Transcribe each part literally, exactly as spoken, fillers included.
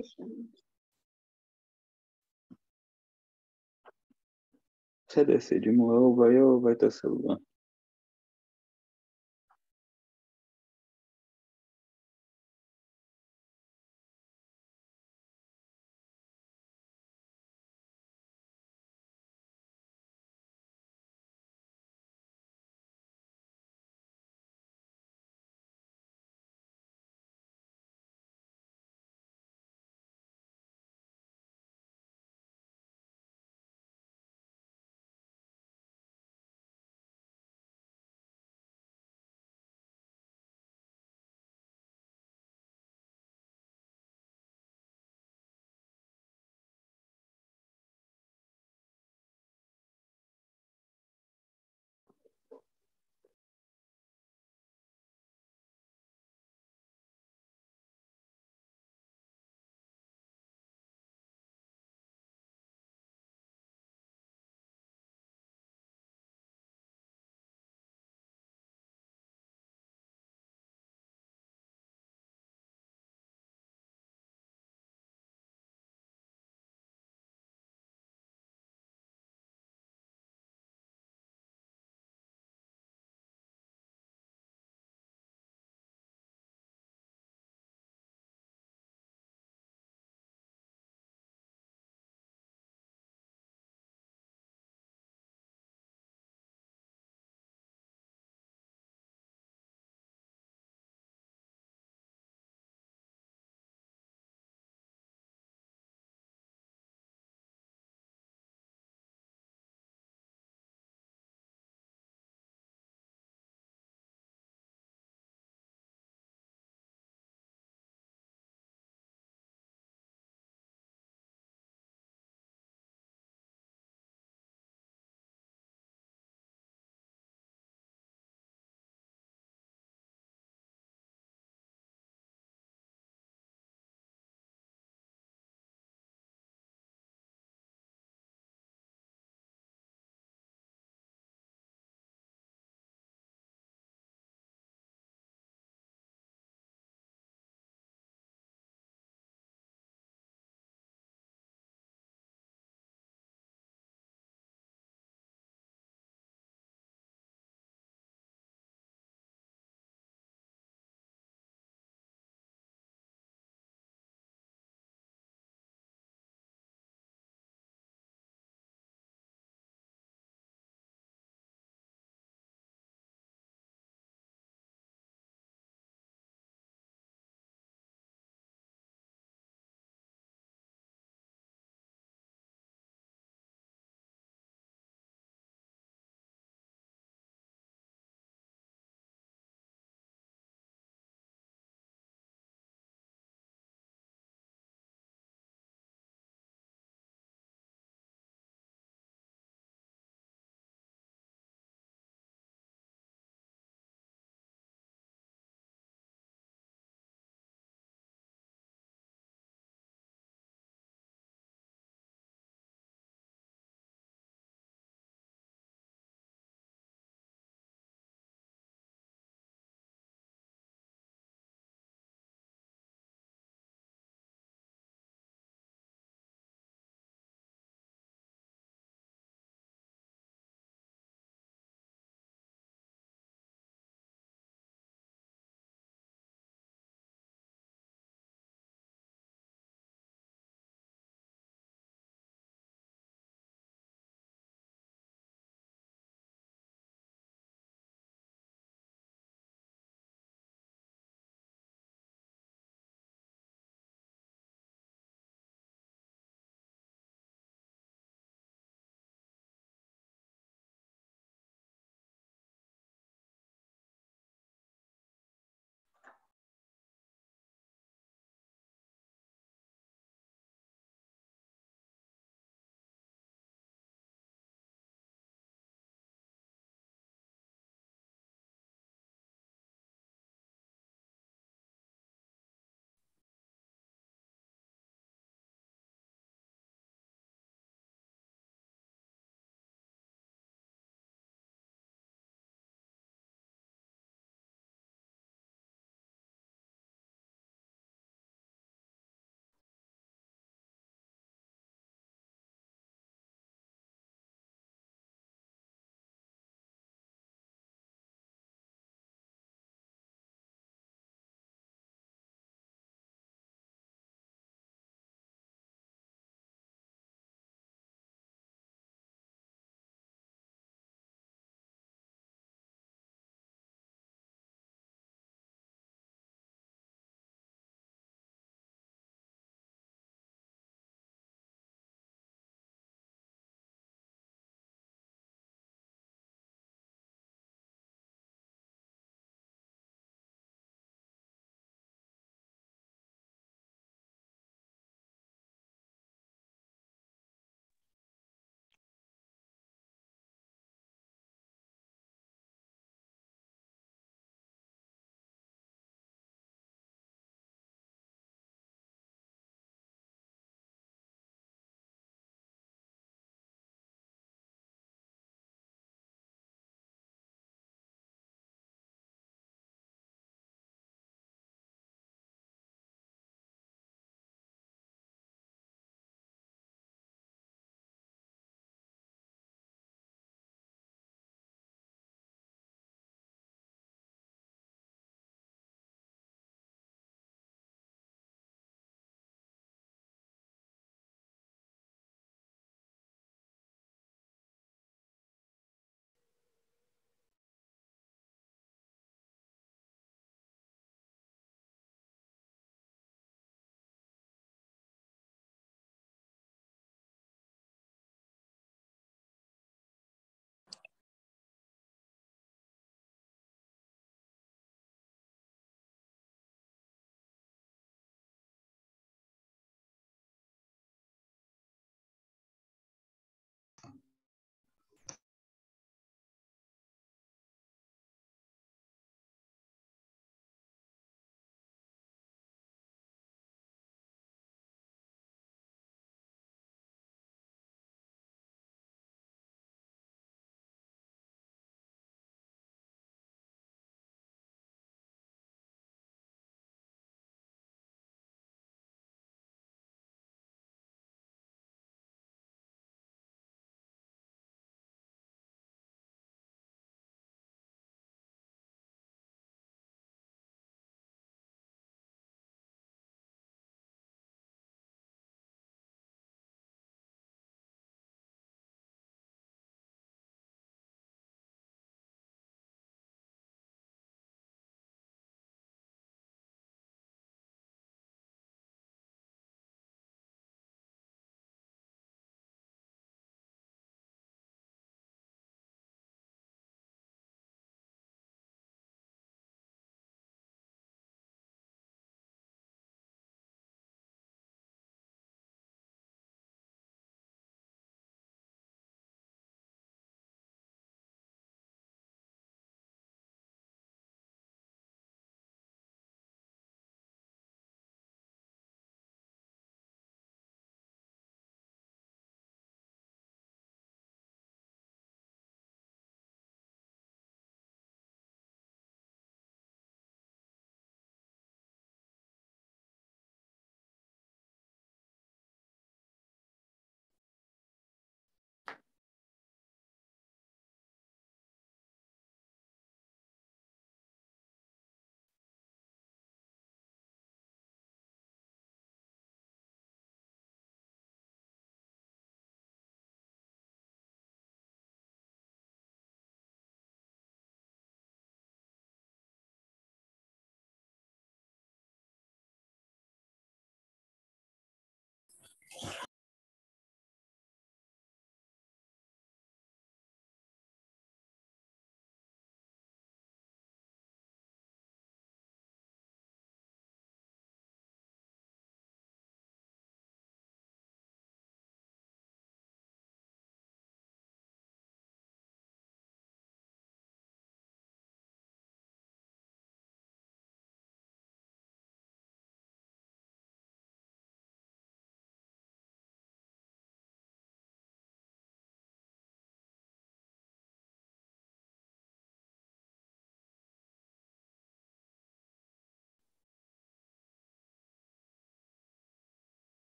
Você decide, ou vai ou vai teu celular.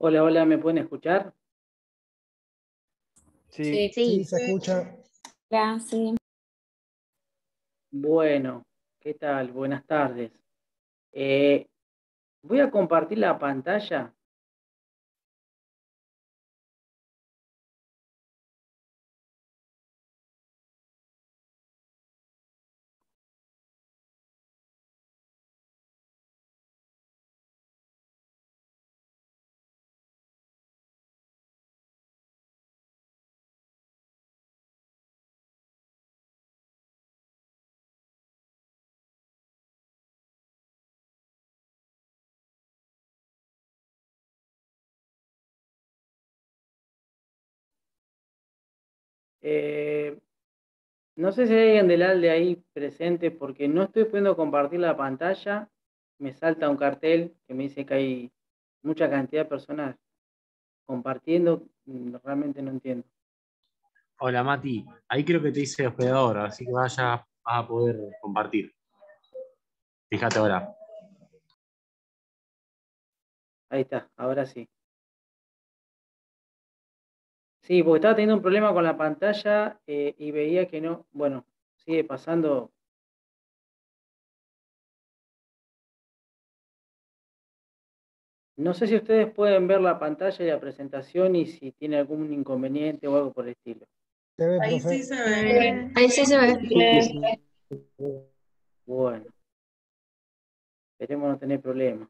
Hola, hola, ¿me pueden escuchar? Sí, Sí, sí, se escucha. hola, sí. Bueno, ¿qué tal? Buenas tardes. Eh, voy a compartir la pantalla. Eh, no sé si hay alguien del ALDE ahí presente porque no estoy pudiendo compartir la pantalla. Me salta un cartel que me dice que hay mucha cantidad de personas compartiendo. Mm, Realmente no entiendo. Hola Mati, ahí creo que te dice hospedador, así que vaya, vas a poder compartir. Fíjate ahora. Ahí está, ahora sí. Sí, porque estaba teniendo un problema con la pantalla eh, y veía que no. Bueno, sigue pasando. No sé si ustedes pueden ver la pantalla y la presentación y si tiene algún inconveniente o algo por el estilo. Se ve, Ahí profe. sí se ve. Ahí sí se ve. Bueno, esperemos no tener problemas.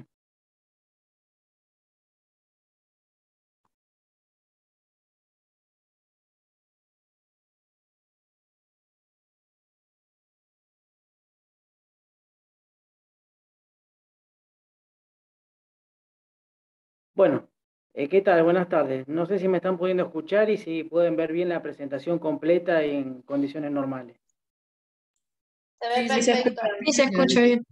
Bueno, eh, ¿qué tal? Buenas tardes. No sé si me están pudiendo escuchar y si pueden ver bien la presentación completa en condiciones normales. Se ve Sí, sí, se perfecto. escucha, sí, se escucha bien.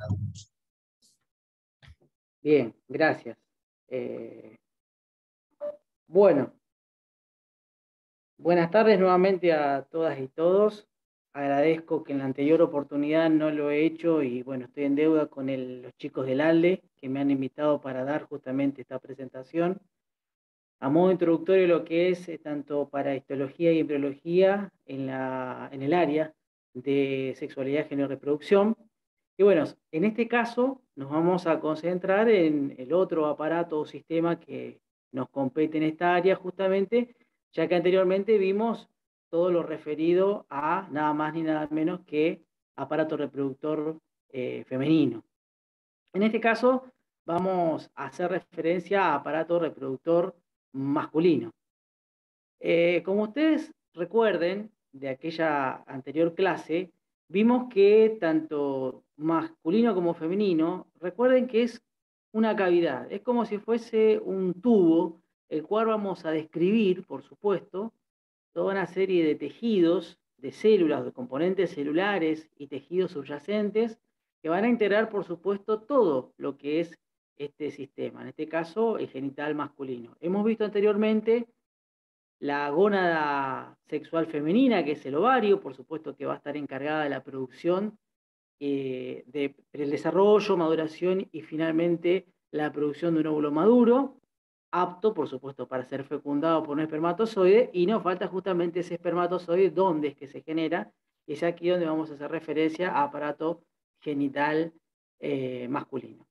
Bien, gracias. Eh, bueno, buenas tardes nuevamente a todas y todos. Agradezco que en la anterior oportunidad no lo he hecho y bueno, estoy en deuda con el- los chicos del ALDE que me han invitado para dar justamente esta presentación. A modo introductorio, lo que es eh, tanto para histología y embriología en, la, en el área de sexualidad, género y reproducción. Y bueno, en este caso nos vamos a concentrar en el otro aparato o sistema que nos compete en esta área justamente, ya que anteriormente vimos todo lo referido a nada más ni nada menos que aparato reproductor eh, femenino. En este caso vamos a hacer referencia a aparato reproductor masculino. Eh, como ustedes recuerden de aquella anterior clase, vimos que tanto masculino como femenino, recuerden que es una cavidad, es como si fuese un tubo, el cual vamos a describir, por supuesto, toda una serie de tejidos, de células, de componentes celulares y tejidos subyacentes que van a integrar, por supuesto, todo lo que es este sistema, en este caso el genital masculino. Hemos visto anteriormente la gónada sexual femenina, que es el ovario, por supuesto que va a estar encargada de la producción, eh, de, del desarrollo, maduración y finalmente la producción de un óvulo maduro, apto, por supuesto, para ser fecundado por un espermatozoide, y nos falta justamente ese espermatozoide, dónde es que se genera, y es aquí donde vamos a hacer referencia a aparato genital eh, masculino.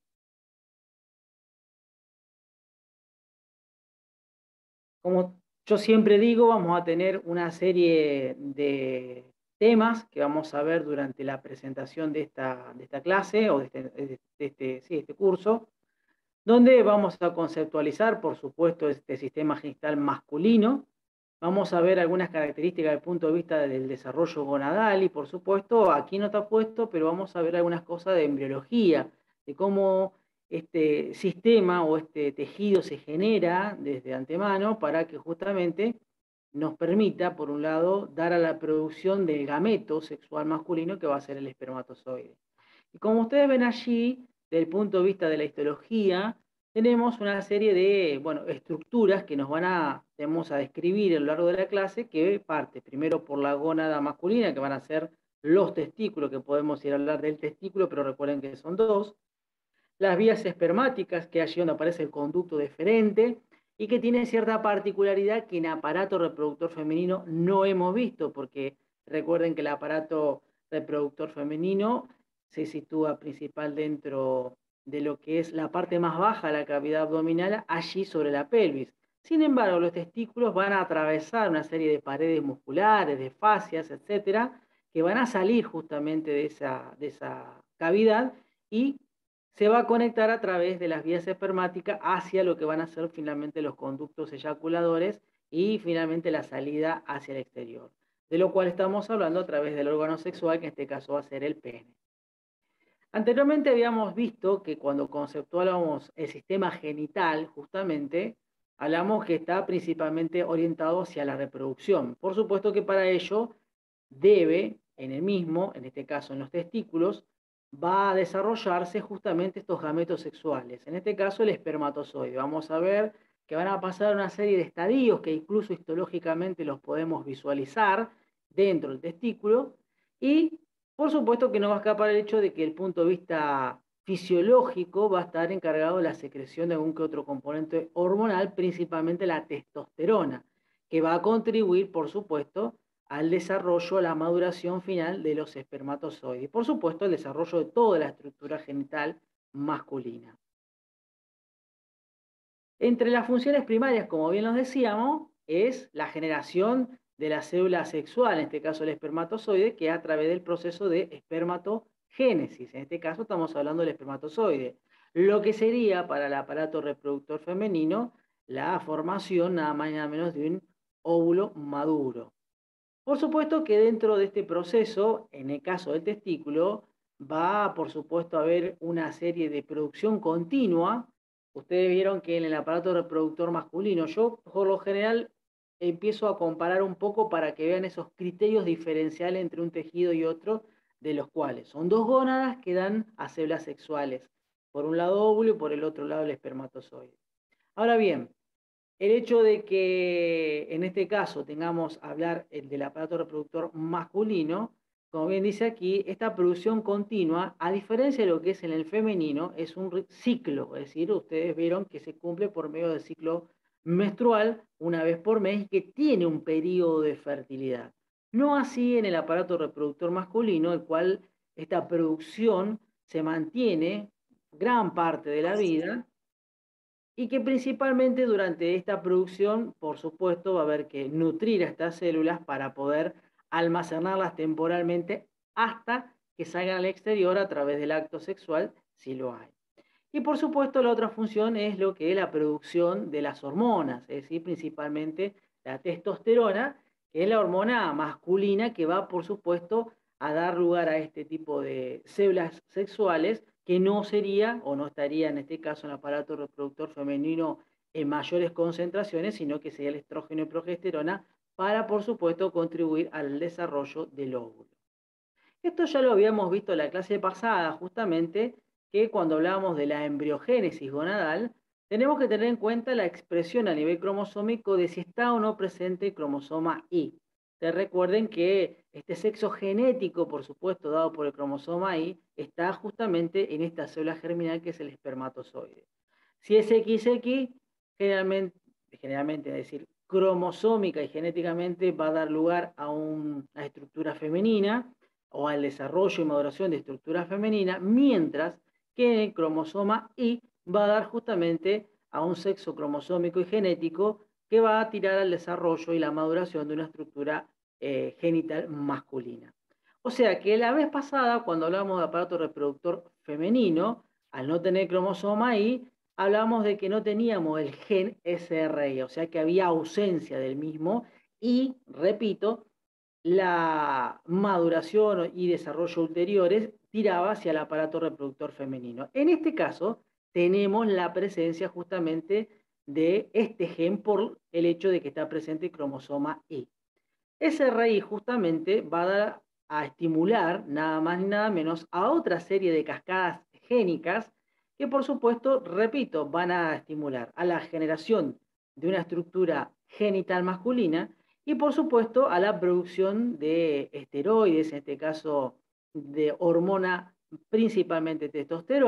Como yo siempre digo, vamos a tener una serie de temas que vamos a ver durante la presentación de esta, de esta clase o de este, de este, sí, este curso, donde vamos a conceptualizar, por supuesto, este sistema genital masculino. Vamos a ver algunas características desde el punto de vista del desarrollo gonadal y, por supuesto, aquí no está puesto, pero vamos a ver algunas cosas de embriología, de cómo este sistema o este tejido se genera desde antemano para que justamente nos permita, por un lado, dar a la producción del gameto sexual masculino que va a ser el espermatozoide. Y como ustedes ven allí, desde el punto de vista de la histología, tenemos una serie de bueno, estructuras que nos van a, tenemos a describir a lo largo de la clase, que parte primero por la gónada masculina, que van a ser los testículos, que podemos ir a hablar del testículo, pero recuerden que son dos. las vías espermáticas, que es allí donde aparece el conducto deferente, y que tiene cierta particularidad que en aparato reproductor femenino no hemos visto, porque recuerden que el aparato reproductor femenino se sitúa principal dentro de lo que es la parte más baja de la cavidad abdominal, allí sobre la pelvis. Sin embargo, los testículos van a atravesar una serie de paredes musculares, de fascias, etcétera, que van a salir justamente de esa, de esa cavidad y se va a conectar a través de las vías espermáticas hacia lo que van a ser finalmente los conductos eyaculadores y finalmente la salida hacia el exterior, de lo cual estamos hablando a través del órgano sexual, que en este caso va a ser el pene. Anteriormente habíamos visto que cuando conceptuábamos el sistema genital, justamente, hablamos que está principalmente orientado hacia la reproducción. Por supuesto que para ello debe, en el mismo, en este caso en los testículos, va a desarrollarse justamente estos gametos sexuales. En este caso el espermatozoide. Vamos a ver que van a pasar una serie de estadios que incluso histológicamente los podemos visualizar dentro del testículo, y por supuesto que no va a escapar el hecho de que el punto de vista fisiológico va a estar encargado de la secreción de algún que otro componente hormonal, principalmente la testosterona, que va a contribuir, por supuesto, al desarrollo, a la maduración final de los espermatozoides. Y por supuesto, el desarrollo de toda la estructura genital masculina. Entre las funciones primarias, como bien nos decíamos, es la generación de la célula sexual, en este caso el espermatozoide, que a través del proceso de espermatogénesis. En este caso estamos hablando del espermatozoide. Lo que sería para el aparato reproductor femenino la formación nada más y nada menos de un óvulo maduro. Por supuesto que dentro de este proceso, en el caso del testículo, va por supuesto a haber una serie de producción continua. Ustedes vieron que en el aparato reproductor masculino, yo por lo general empiezo a comparar un poco para que vean esos criterios diferenciales entre un tejido y otro, de los cuales son dos gónadas que dan a células sexuales. Por un lado óvulo y por el otro lado el espermatozoide. Ahora bien, el hecho de que en este caso tengamos a hablar del aparato reproductor masculino, como bien dice aquí, esta producción continua, a diferencia de lo que es en el femenino, es un ciclo, es decir, ustedes vieron que se cumple por medio del ciclo menstrual una vez por mes y que tiene un periodo de fertilidad. No así en el aparato reproductor masculino, el cual esta producción se mantiene gran parte de la vida, y que principalmente durante esta producción, por supuesto, va a haber que nutrir a estas células para poder almacenarlas temporalmente hasta que salgan al exterior a través del acto sexual, si lo hay. Y por supuesto la otra función es lo que es la producción de las hormonas, es decir, principalmente la testosterona, que es la hormona masculina que va, por supuesto, a dar lugar a este tipo de células sexuales, que no sería o no estaría en este caso en el aparato reproductor femenino en mayores concentraciones, sino que sería el estrógeno y progesterona para, por supuesto, contribuir al desarrollo del óvulo. Esto ya lo habíamos visto en la clase pasada, justamente, que cuando hablábamos de la embriogénesis gonadal, tenemos que tener en cuenta la expresión a nivel cromosómico de si está o no presente el cromosoma Y. Ustedes recuerden que este sexo genético, por supuesto, dado por el cromosoma Y, está justamente en esta célula germinal que es el espermatozoide. Si es equis equis, generalmente, generalmente, es decir, cromosómica y genéticamente va a dar lugar a una estructura femenina o al desarrollo y maduración de estructura femenina, mientras que en el cromosoma Y va a dar justamente a un sexo cromosómico y genético que va a tirar al desarrollo y la maduración de una estructura eh, genital masculina. O sea que la vez pasada, cuando hablamos de aparato reproductor femenino, al no tener cromosoma Y, hablamos de que no teníamos el gen ese erre i, o sea que había ausencia del mismo y, repito, la maduración y desarrollo ulteriores tiraba hacia el aparato reproductor femenino. En este caso, tenemos la presencia justamente de este gen por el hecho de que está presente el cromosoma Y. Ese erre i justamente va a dar a estimular nada más ni nada menos a otra serie de cascadas génicas que, por supuesto, repito, van a estimular a la generación de una estructura genital masculina y, por supuesto, a la producción de esteroides, en este caso de hormona principalmente testosterona,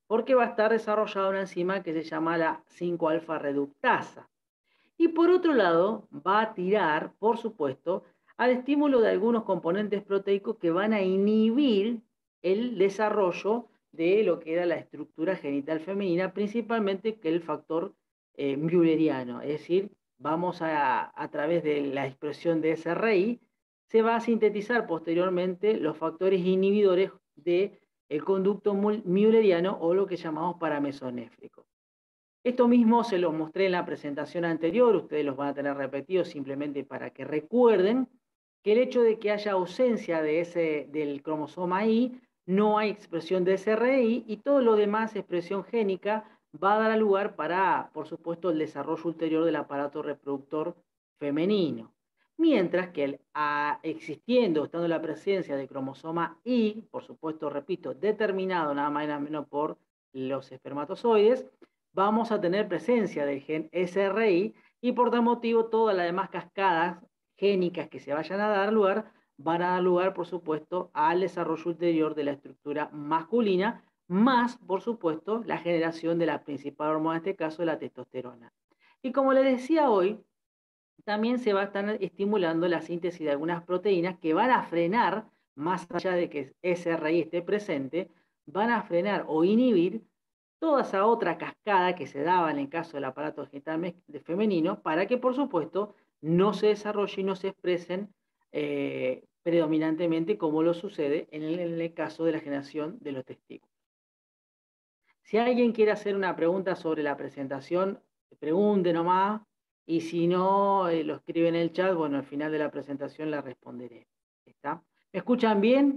porque va a estar desarrollada una enzima que se llama la cinco alfa reductasa. Y por otro lado, va a tirar, por supuesto, al estímulo de algunos componentes proteicos que van a inhibir el desarrollo de lo que era la estructura genital femenina, principalmente que el factor eh, mülleriano. Es decir, vamos a, a través de la expresión de S R I, se va a sintetizar posteriormente los factores inhibidores del conducto mülleriano o lo que llamamos paramesonéfrico. Esto mismo se los mostré en la presentación anterior, ustedes los van a tener repetidos simplemente para que recuerden que el hecho de que haya ausencia de ese, del cromosoma Y, no hay expresión de S R I y todo lo demás, expresión génica, va a dar lugar para, por supuesto, el desarrollo ulterior del aparato reproductor femenino. Mientras que el, a, existiendo, estando la presencia del cromosoma Y, por supuesto, repito, determinado nada más y nada menos por los espermatozoides, vamos a tener presencia del gen S R I y por tal motivo todas las demás cascadas génicas que se vayan a dar lugar van a dar lugar, por supuesto, al desarrollo ulterior de la estructura masculina, más, por supuesto, la generación de la principal hormona, en este caso, la testosterona. Y como les decía hoy, también se va a estar estimulando la síntesis de algunas proteínas que van a frenar, más allá de que S R I esté presente, van a frenar o inhibir toda esa otra cascada que se daba en el caso del aparato genital femenino para que, por supuesto, no se desarrolle y no se expresen eh, predominantemente como lo sucede en el, en el caso de la generación de los testículos. Si alguien quiere hacer una pregunta sobre la presentación, pregunte nomás, y si no, eh, lo escribe en el chat, bueno, al final de la presentación la responderé. ¿Está? ¿Me escuchan bien?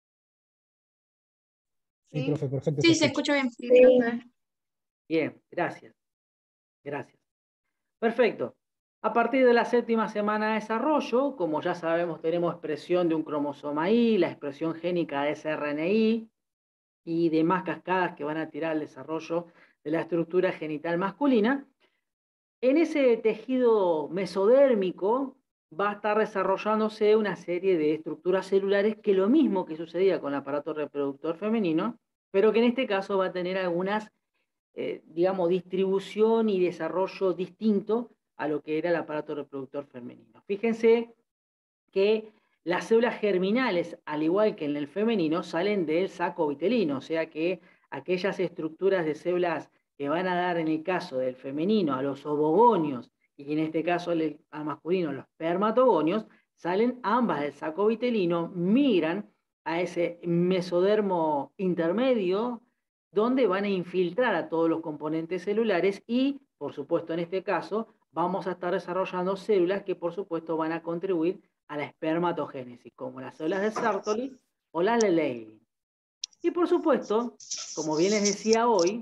Sí, profe, perfecto. Sí, se escucha bien. Sí. Bien, gracias. Gracias. Perfecto. A partir de la séptima semana de desarrollo, como ya sabemos, tenemos expresión de un cromosoma Y, la expresión génica de S R N I y demás cascadas que van a tirar al desarrollo de la estructura genital masculina. En ese tejido mesodérmico va a estar desarrollándose una serie de estructuras celulares que lo mismo que sucedía con el aparato reproductor femenino, pero que en este caso va a tener algunas, eh, digamos, distribución y desarrollo distinto a lo que era el aparato reproductor femenino. Fíjense que las células germinales, al igual que en el femenino, salen del saco vitelino, o sea que aquellas estructuras de células que van a dar en el caso del femenino a los ovogonios y en este caso al masculino los espermatogonios, salen ambas del saco vitelino, migran a ese mesodermo intermedio donde van a infiltrar a todos los componentes celulares y, por supuesto, en este caso, vamos a estar desarrollando células que, por supuesto, van a contribuir a la espermatogénesis, como las células de Sertoli o la de Leydig. Y, por supuesto, como bien les decía hoy,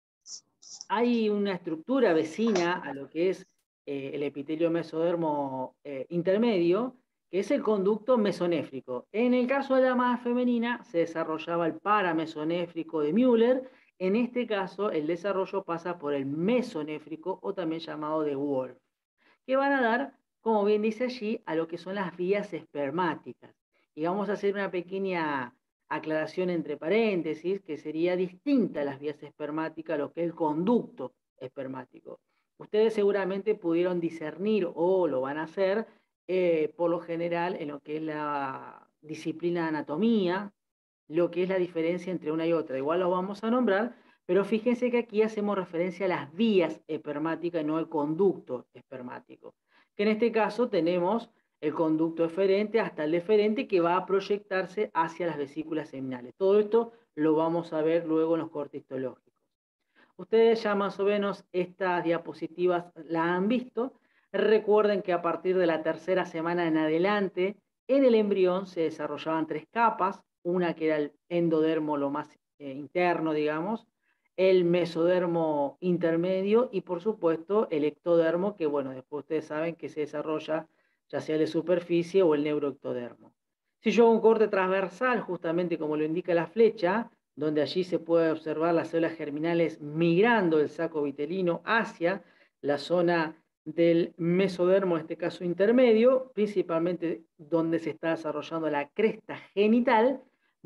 hay una estructura vecina a lo que es eh, el epitelio mesodermo eh, intermedio, que es el conducto mesonéfrico. En el caso de la mama femenina se desarrollaba el paramesonéfrico de Müller. En este caso, el desarrollo pasa por el mesonéfrico o también llamado de Wolff, que van a dar, como bien dice allí, a lo que son las vías espermáticas. Y vamos a hacer una pequeña aclaración entre paréntesis, que sería distinta a las vías espermáticas a lo que es el conducto espermático. Ustedes seguramente pudieron discernir o lo van a hacer eh, por lo general en lo que es la disciplina de anatomía, lo que es la diferencia entre una y otra. Igual lo vamos a nombrar, pero fíjense que aquí hacemos referencia a las vías espermáticas y no al conducto espermático. Que en este caso tenemos el conducto eferente hasta el deferente que va a proyectarse hacia las vesículas seminales. Todo esto lo vamos a ver luego en los cortes histológicos. Ustedes ya más o menos estas diapositivas las han visto. Recuerden que a partir de la tercera semana en adelante, en el embrión se desarrollaban tres capas. Una que era el endodermo, lo más eh, interno, digamos, el mesodermo intermedio y, por supuesto, el ectodermo, que, bueno, después ustedes saben que se desarrolla ya sea de superficie o el neuroectodermo. Si yo hago un corte transversal, justamente como lo indica la flecha, donde allí se puede observar las células germinales migrando del saco vitelino hacia la zona del mesodermo, en este caso intermedio, principalmente donde se está desarrollando la cresta genital,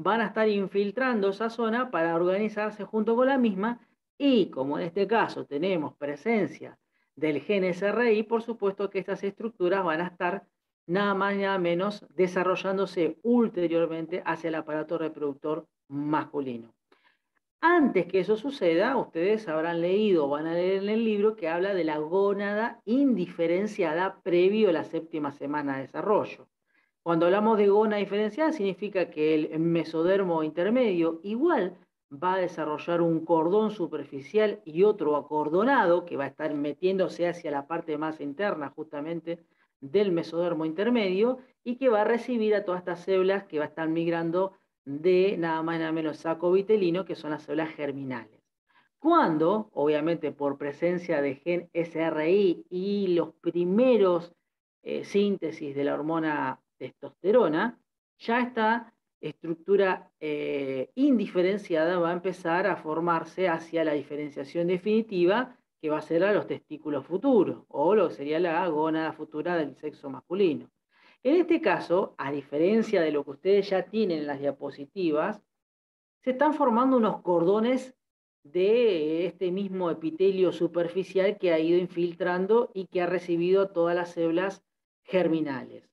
van a estar infiltrando esa zona para organizarse junto con la misma y, como en este caso tenemos presencia del gen S R I, por supuesto que estas estructuras van a estar nada más ni nada menos desarrollándose ulteriormente hacia el aparato reproductor masculino. Antes que eso suceda, ustedes habrán leído o van a leer en el libro que habla de la gónada indiferenciada previo a la séptima semana de desarrollo. Cuando hablamos de gónada diferenciada significa que el mesodermo intermedio igual va a desarrollar un cordón superficial y otro acordonado que va a estar metiéndose hacia la parte más interna justamente del mesodermo intermedio y que va a recibir a todas estas células que va a estar migrando de nada más y nada menos saco vitelino, que son las células germinales. Cuando, obviamente por presencia de gen S R I y los primeros eh, síntesis de la hormona testosterona, ya esta estructura eh, indiferenciada va a empezar a formarse hacia la diferenciación definitiva, que va a ser a los testículos futuros, o lo que sería la gónada futura del sexo masculino. En este caso, a diferencia de lo que ustedes ya tienen en las diapositivas, se están formando unos cordones de este mismo epitelio superficial que ha ido infiltrando y que ha recibido todas las células germinales.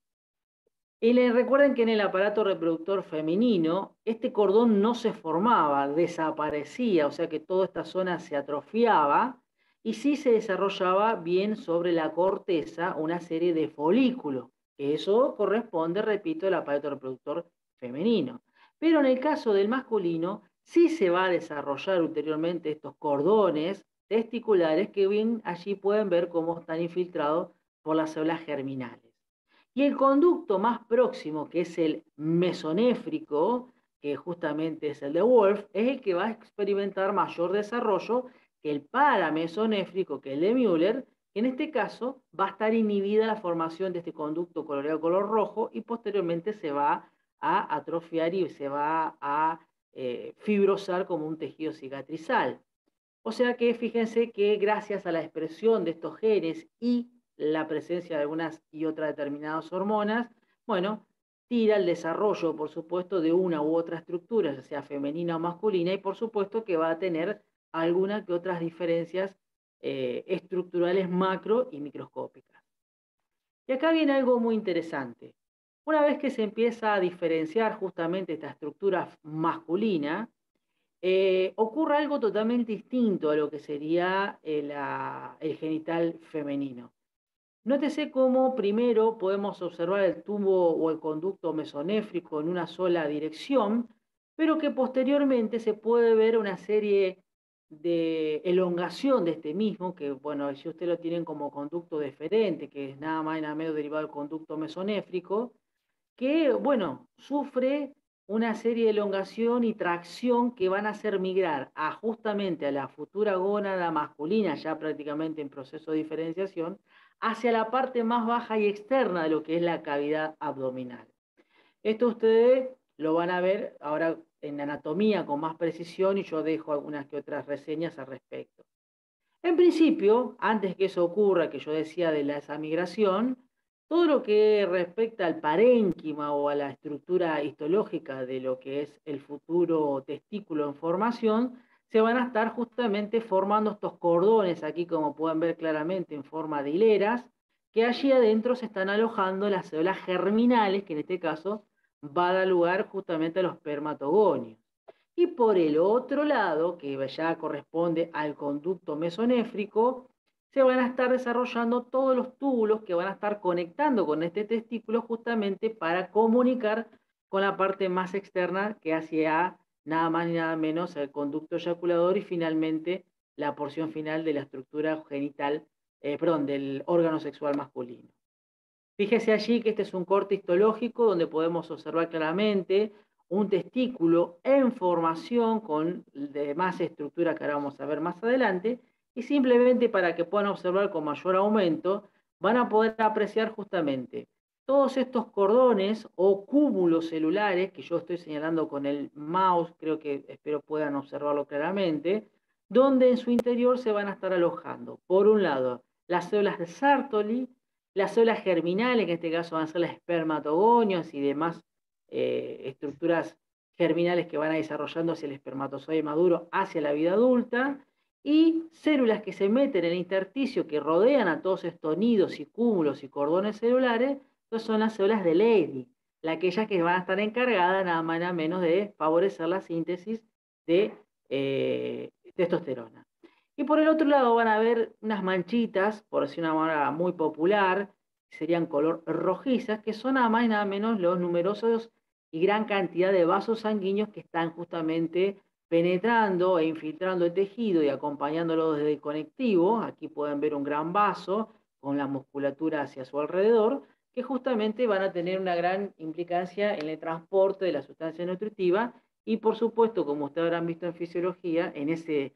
Y les recuerden que en el aparato reproductor femenino, este cordón no se formaba, desaparecía, o sea que toda esta zona se atrofiaba y sí se desarrollaba bien sobre la corteza una serie de folículos. Eso corresponde, repito, al aparato reproductor femenino. Pero en el caso del masculino, sí se va a desarrollar ulteriormente estos cordones testiculares que bien allí pueden ver cómo están infiltrados por las células germinales. Y el conducto más próximo, que es el mesonéfrico, que justamente es el de Wolff, es el que va a experimentar mayor desarrollo que el paramesonéfrico, que es el de Müller, que en este caso va a estar inhibida la formación de este conducto coloreado color rojo y posteriormente se va a atrofiar y se va a eh, fibrosar como un tejido cicatrizal. O sea que fíjense que gracias a la expresión de estos genes y la presencia de algunas y otras determinadas hormonas, bueno, tira el desarrollo, por supuesto, de una u otra estructura, ya sea femenina o masculina, y por supuesto que va a tener algunas que otras diferencias eh, estructurales macro y microscópicas. Y acá viene algo muy interesante. Una vez que se empieza a diferenciar justamente esta estructura masculina, eh, ocurre algo totalmente distinto a lo que sería el, a, el genital femenino. Nótese cómo primero podemos observar el tubo o el conducto mesonéfrico en una sola dirección, pero que posteriormente se puede ver una serie de elongación de este mismo, que bueno, si ustedes lo tienen como conducto deferente, que es nada más y nada menos derivado del conducto mesonéfrico, que bueno, sufre una serie de elongación y tracción que van a hacer migrar a justamente a la futura gónada masculina, ya prácticamente en proceso de diferenciación, hacia la parte más baja y externa de lo que es la cavidad abdominal. Esto ustedes lo van a ver ahora en anatomía con más precisión y yo dejo algunas que otras reseñas al respecto. En principio, antes que eso ocurra, que yo decía de la, esa migración, todo lo que respecta al parénquima o a la estructura histológica de lo que es el futuro testículo en formación, se van a estar justamente formando estos cordones, aquí como pueden ver claramente en forma de hileras, que allí adentro se están alojando las células germinales, que en este caso va a dar lugar justamente a los espermatogonios. Y por el otro lado, que ya corresponde al conducto mesonéfrico, se van a estar desarrollando todos los túbulos que van a estar conectando con este testículo justamente para comunicar con la parte más externa que hacia nada más ni nada menos el conducto eyaculador y finalmente la porción final de la estructura genital, eh, perdón, del órgano sexual masculino. Fíjese allí que este es un corte histológico donde podemos observar claramente un testículo en formación con demás estructura que ahora vamos a ver más adelante, y simplemente para que puedan observar con mayor aumento, van a poder apreciar justamente todos estos cordones o cúmulos celulares, que yo estoy señalando con el mouse, creo que espero puedan observarlo claramente, donde en su interior se van a estar alojando, por un lado, las células de Sertoli, las células germinales, que en este caso van a ser los espermatogonios y demás Eh, estructuras germinales que van a desarrollando hacia el espermatozoide maduro, hacia la vida adulta, y células que se meten en el intersticio que rodean a todos estos nidos y cúmulos y cordones celulares, que son las células de Leydig, aquellas que van a estar encargadas nada más nada menos de favorecer la síntesis de eh, testosterona. Y por el otro lado van a ver unas manchitas, por decir una manera muy popular, que serían color rojizas, que son nada más y nada menos los numerosos y gran cantidad de vasos sanguíneos que están justamente penetrando e infiltrando el tejido y acompañándolo desde el conectivo. Aquí pueden ver un gran vaso con la musculatura hacia su alrededor, que justamente van a tener una gran implicancia en el transporte de la sustancia nutritiva y, por supuesto, como ustedes habrán visto en fisiología, en ese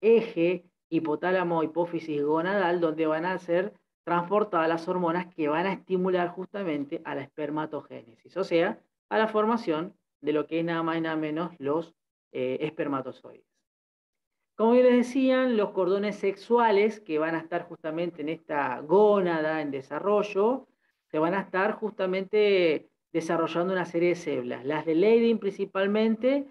eje hipotálamo, hipófisis gonadal, donde van a ser transportadas las hormonas que van a estimular justamente a la espermatogénesis, o sea, a la formación de lo que es nada más y nada menos los eh, espermatozoides. Como bien les decían, los cordones sexuales que van a estar justamente en esta gónada en desarrollo, se van a estar justamente desarrollando una serie de células, las de Leydig principalmente,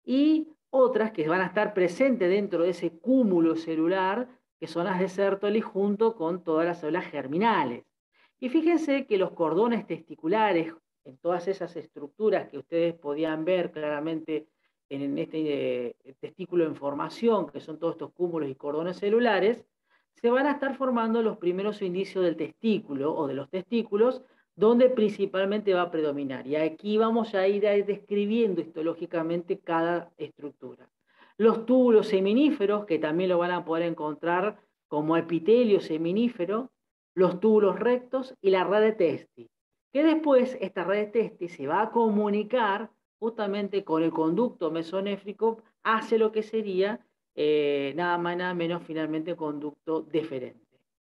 y otras que van a estar presentes dentro de ese cúmulo celular, que son las de Sertoli, junto con todas las células germinales. Y fíjense que los cordones testiculares, en todas esas estructuras que ustedes podían ver claramente en este eh, testículo en formación, que son todos estos cúmulos y cordones celulares, se van a estar formando los primeros indicios del testículo o de los testículos, donde principalmente va a predominar. Y aquí vamos a ir describiendo histológicamente cada estructura. Los túbulos seminíferos, que también lo van a poder encontrar como epitelio seminífero, los túbulos rectos y la red de Testi, que después esta red de Testi se va a comunicar justamente con el conducto mesonéfrico hacia lo que sería eh, nada más nada menos finalmente conducto deferente.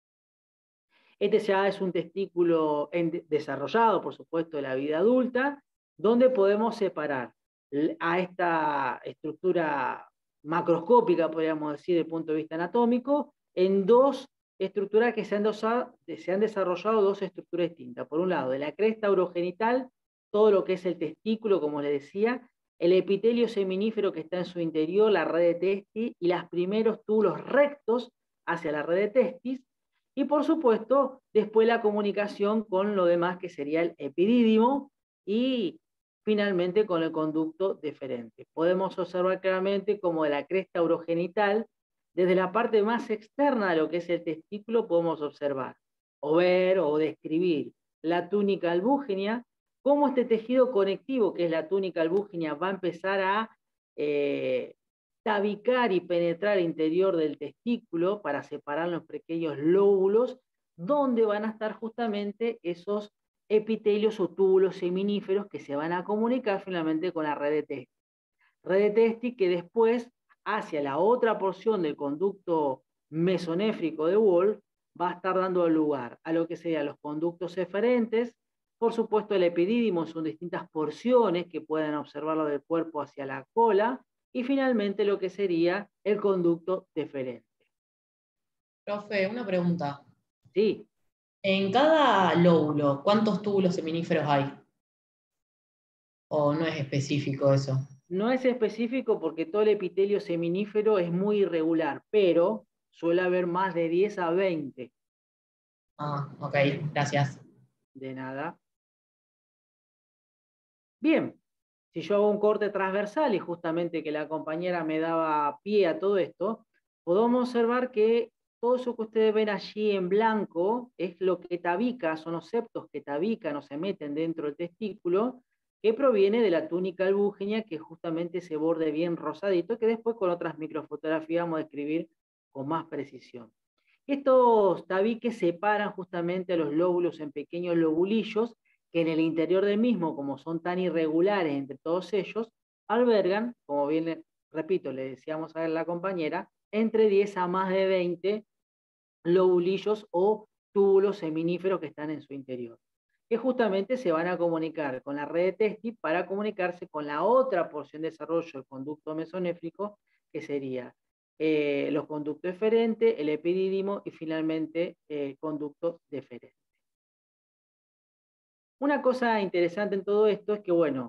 Este ya es un testículo en, desarrollado, por supuesto, de la vida adulta, donde podemos separar a esta estructura macroscópica, podríamos decir, desde el punto de vista anatómico, en dos estructuras que se han, dosado, se han desarrollado dos estructuras distintas. Por un lado, de la cresta urogenital, todo lo que es el testículo, como les decía, el epitelio seminífero que está en su interior, la red de testis, y los primeros túbulos rectos hacia la red de testis, y por supuesto, después la comunicación con lo demás que sería el epidídimo y finalmente con el conducto deferente. Podemos observar claramente como de la cresta urogenital, desde la parte más externa de lo que es el testículo, podemos observar o ver o describir la túnica albúgena, cómo este tejido conectivo, que es la túnica albúgena, va a empezar a eh, tabicar y penetrar el interior del testículo para separar los pequeños lóbulos, donde van a estar justamente esos epitelios o túbulos seminíferos que se van a comunicar finalmente con la red de Testi. Red de Testi que después, hacia la otra porción del conducto mesonéfrico de Wolff, va a estar dando lugar a lo que serían los conductos eferentes. Por supuesto, el epidídimo son distintas porciones que pueden observarlo del cuerpo hacia la cola, y finalmente lo que sería el conducto deferente. Profe, una pregunta. Sí. En cada lóbulo, ¿cuántos túbulos seminíferos hay? ¿O no es específico eso? No es específico porque todo el epitelio seminífero es muy irregular, pero suele haber más de diez a veinte. Ah, ok, gracias. De nada. Bien, si yo hago un corte transversal y justamente que la compañera me daba pie a todo esto, podemos observar que todo eso que ustedes ven allí en blanco es lo que tabica, son los septos que tabican o se meten dentro del testículo, que proviene de la túnica albúgena, que es justamente ese borde bien rosadito, que después con otras microfotografías vamos a describir con más precisión. Estos tabiques separan justamente a los lóbulos en pequeños lobulillos, que en el interior del mismo, como son tan irregulares entre todos ellos, albergan, como bien, repito, le decíamos a la compañera, entre diez a más de veinte lobulillos o túbulos seminíferos que están en su interior, que justamente se van a comunicar con la red de Testi para comunicarse con la otra porción de desarrollo del conducto mesonéfrico, que sería eh, los conductos eferentes, el epidídimo y finalmente el eh, conducto deferente. Una cosa interesante en todo esto es que, bueno,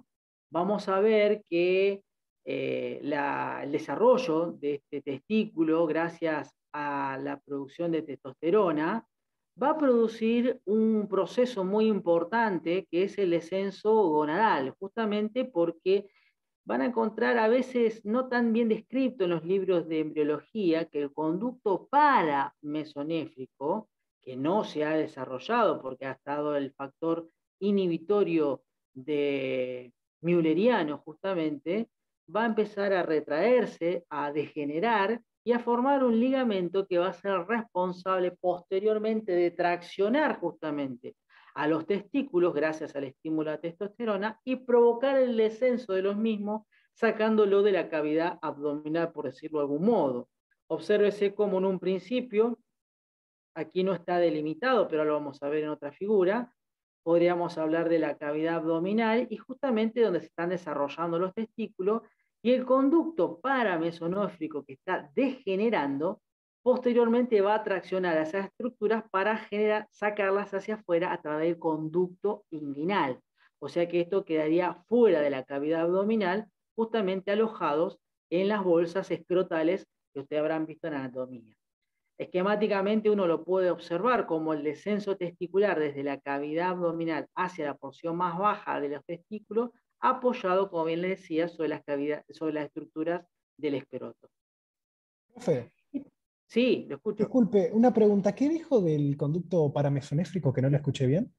vamos a ver que eh, la, el desarrollo de este testículo, gracias a la producción de testosterona, va a producir un proceso muy importante que es el descenso gonadal, justamente porque van a encontrar a veces no tan bien descrito en los libros de embriología que el conducto paramesonéfrico, que no se ha desarrollado porque ha estado el factor inhibitorio de mülleriano justamente, va a empezar a retraerse, a degenerar y a formar un ligamento que va a ser responsable posteriormente de traccionar justamente a los testículos gracias al estímulo a testosterona y provocar el descenso de los mismos sacándolo de la cavidad abdominal, por decirlo de algún modo. Obsérvese cómo en un principio, aquí no está delimitado, pero lo vamos a ver en otra figura, podríamos hablar de la cavidad abdominal y justamente donde se están desarrollando los testículos y el conducto paramesonófrico que está degenerando posteriormente va a traccionar a esas estructuras para generar, sacarlas hacia afuera a través del conducto inguinal. O sea que esto quedaría fuera de la cavidad abdominal, justamente alojados en las bolsas escrotales que ustedes habrán visto en anatomía. Esquemáticamente uno lo puede observar como el descenso testicular desde la cavidad abdominal hacia la porción más baja de los testículos, apoyado, como bien les decía, sobre las, cavidades, sobre las estructuras del escroto. Profe, Sí, lo escucho. disculpe, una pregunta. ¿Qué dijo del conducto paramesonéfrico que no lo escuché bien?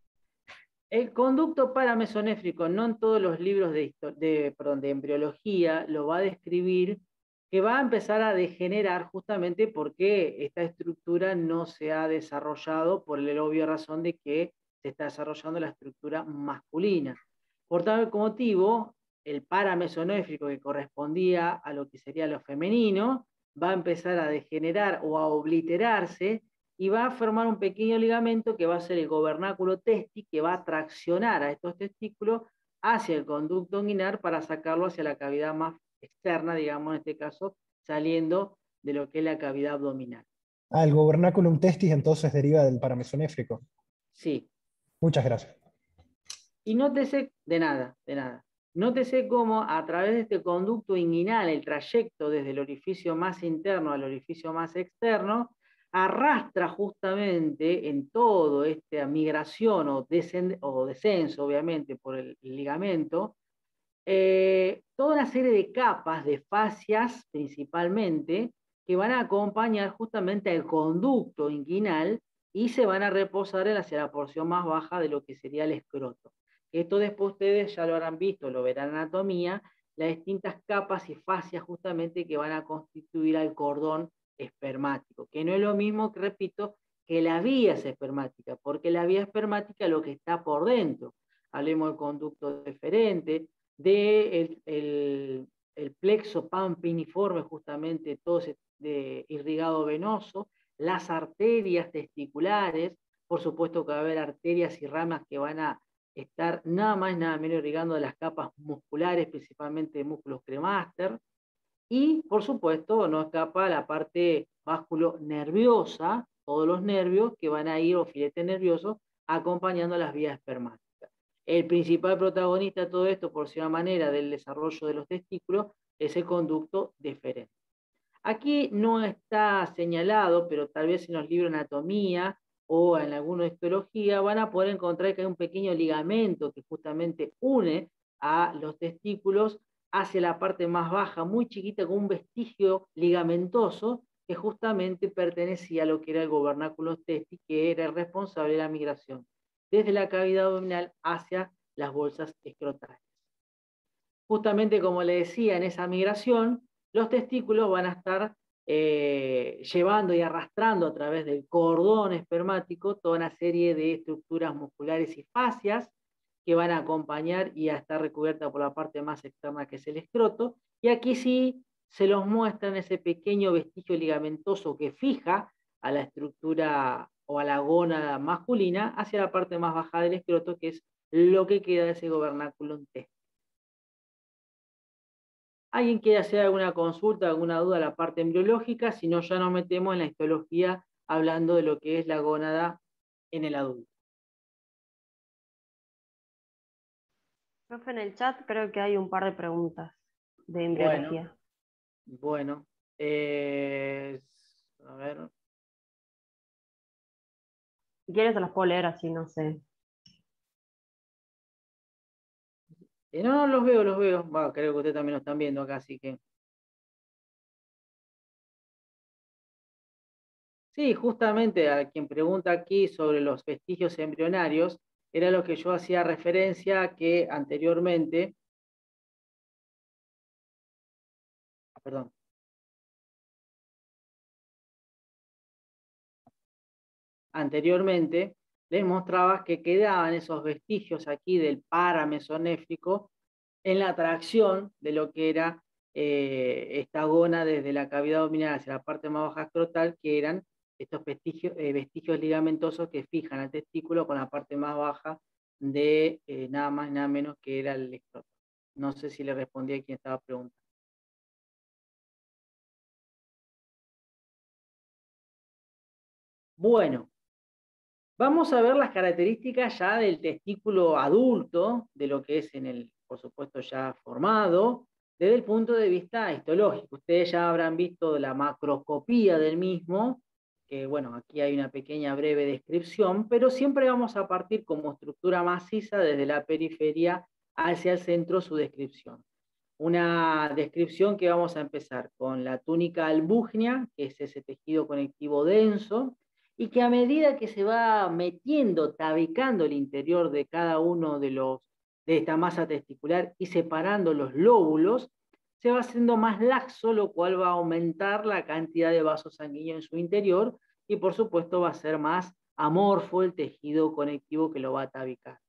El conducto paramesonéfrico, no en todos los libros de, de, perdón, de embriología, lo va a describir, que va a empezar a degenerar justamente porque esta estructura no se ha desarrollado por la obvia razón de que se está desarrollando la estructura masculina. Por tal motivo, el paramesonéfrico que correspondía a lo que sería lo femenino, va a empezar a degenerar o a obliterarse y va a formar un pequeño ligamento que va a ser el gobernáculo testi, que va a traccionar a estos testículos hacia el conducto inguinal para sacarlo hacia la cavidad más externa, digamos en este caso, saliendo de lo que es la cavidad abdominal. Ah, el gobernaculum testis entonces deriva del paramesonéfrico. Sí. Muchas gracias. Y nótese, de nada, de nada. Nótese cómo a través de este conducto inguinal, el trayecto desde el orificio más interno al orificio más externo, arrastra justamente en todo esta migración o, o descenso, obviamente, por el, el ligamento, eh, toda una serie de capas, de fascias principalmente, que van a acompañar justamente al conducto inguinal y se van a reposar hacia la porción más baja de lo que sería el escroto. Esto después ustedes ya lo habrán visto, lo verán en anatomía, las distintas capas y fascias justamente que van a constituir al cordón espermático, que no es lo mismo, que repito, que la vía espermática, porque la vía espermática es lo que está por dentro. Hablemos del conducto deferente, del de el, el plexo pampiniforme, justamente todo ese de irrigado venoso, las arterias testiculares, por supuesto que va a haber arterias y ramas que van a estar nada más y nada menos irrigando las capas musculares, principalmente de músculos cremaster, y por supuesto no escapa la parte básculo nerviosa, todos los nervios que van a ir, o filete nervioso, acompañando las vías espermáticas. El principal protagonista de todo esto, por cierta manera, del desarrollo de los testículos, es el conducto deferente. Aquí no está señalado, pero tal vez en los libros de anatomía o en alguna histología van a poder encontrar que hay un pequeño ligamento que justamente une a los testículos hacia la parte más baja, muy chiquita, con un vestigio ligamentoso que justamente pertenecía a lo que era el gobernáculo testis, que era el responsable de la migración desde la cavidad abdominal hacia las bolsas escrotales. Justamente como le decía, en esa migración, los testículos van a estar eh, llevando y arrastrando a través del cordón espermático toda una serie de estructuras musculares y fascias que van a acompañar y a estar recubierta por la parte más externa que es el escroto, y aquí sí se los muestra en ese pequeño vestigio ligamentoso que fija a la estructura o a la gónada masculina hacia la parte más baja del escroto, que es lo que queda de ese gobernáculo testis. ¿Alguien quiere hacer alguna consulta, alguna duda a la parte embriológica? Si no, ya nos metemos en la histología hablando de lo que es la gónada en el adulto. Profe, en el chat creo que hay un par de preguntas de embriología. Bueno, eh, a ver. Si quieres se las puedo leer así, no sé. Eh, no, no, los veo, los veo. Bueno, creo que ustedes también lo están viendo acá, así que. Sí, justamente a quien pregunta aquí sobre los vestigios embrionarios, era lo que yo hacía referencia que anteriormente, perdón, anteriormente les mostraba que quedaban esos vestigios aquí del paramesonéfrico en la tracción de lo que era eh, esta gona desde la cavidad abdominal hacia la parte más baja escrotal, que eran estos vestigios, eh, vestigios ligamentosos que fijan al testículo con la parte más baja de eh, nada más y nada menos que era el escroto. No sé si le respondí a quien estaba preguntando. Bueno, vamos a ver las características ya del testículo adulto, de lo que es en el, por supuesto, ya formado, desde el punto de vista histológico. Ustedes ya habrán visto la macroscopía del mismo, que bueno, aquí hay una pequeña breve descripción, pero siempre vamos a partir como estructura maciza desde la periferia hacia el centro su descripción. Una descripción que vamos a empezar con la túnica albúgnea, que es ese tejido conectivo denso, y que a medida que se va metiendo, tabicando el interior de cada uno de los de esta masa testicular y separando los lóbulos, se va haciendo más laxo, lo cual va a aumentar la cantidad de vasos sanguíneos en su interior y por supuesto va a ser más amorfo el tejido conectivo que lo va a tabicar.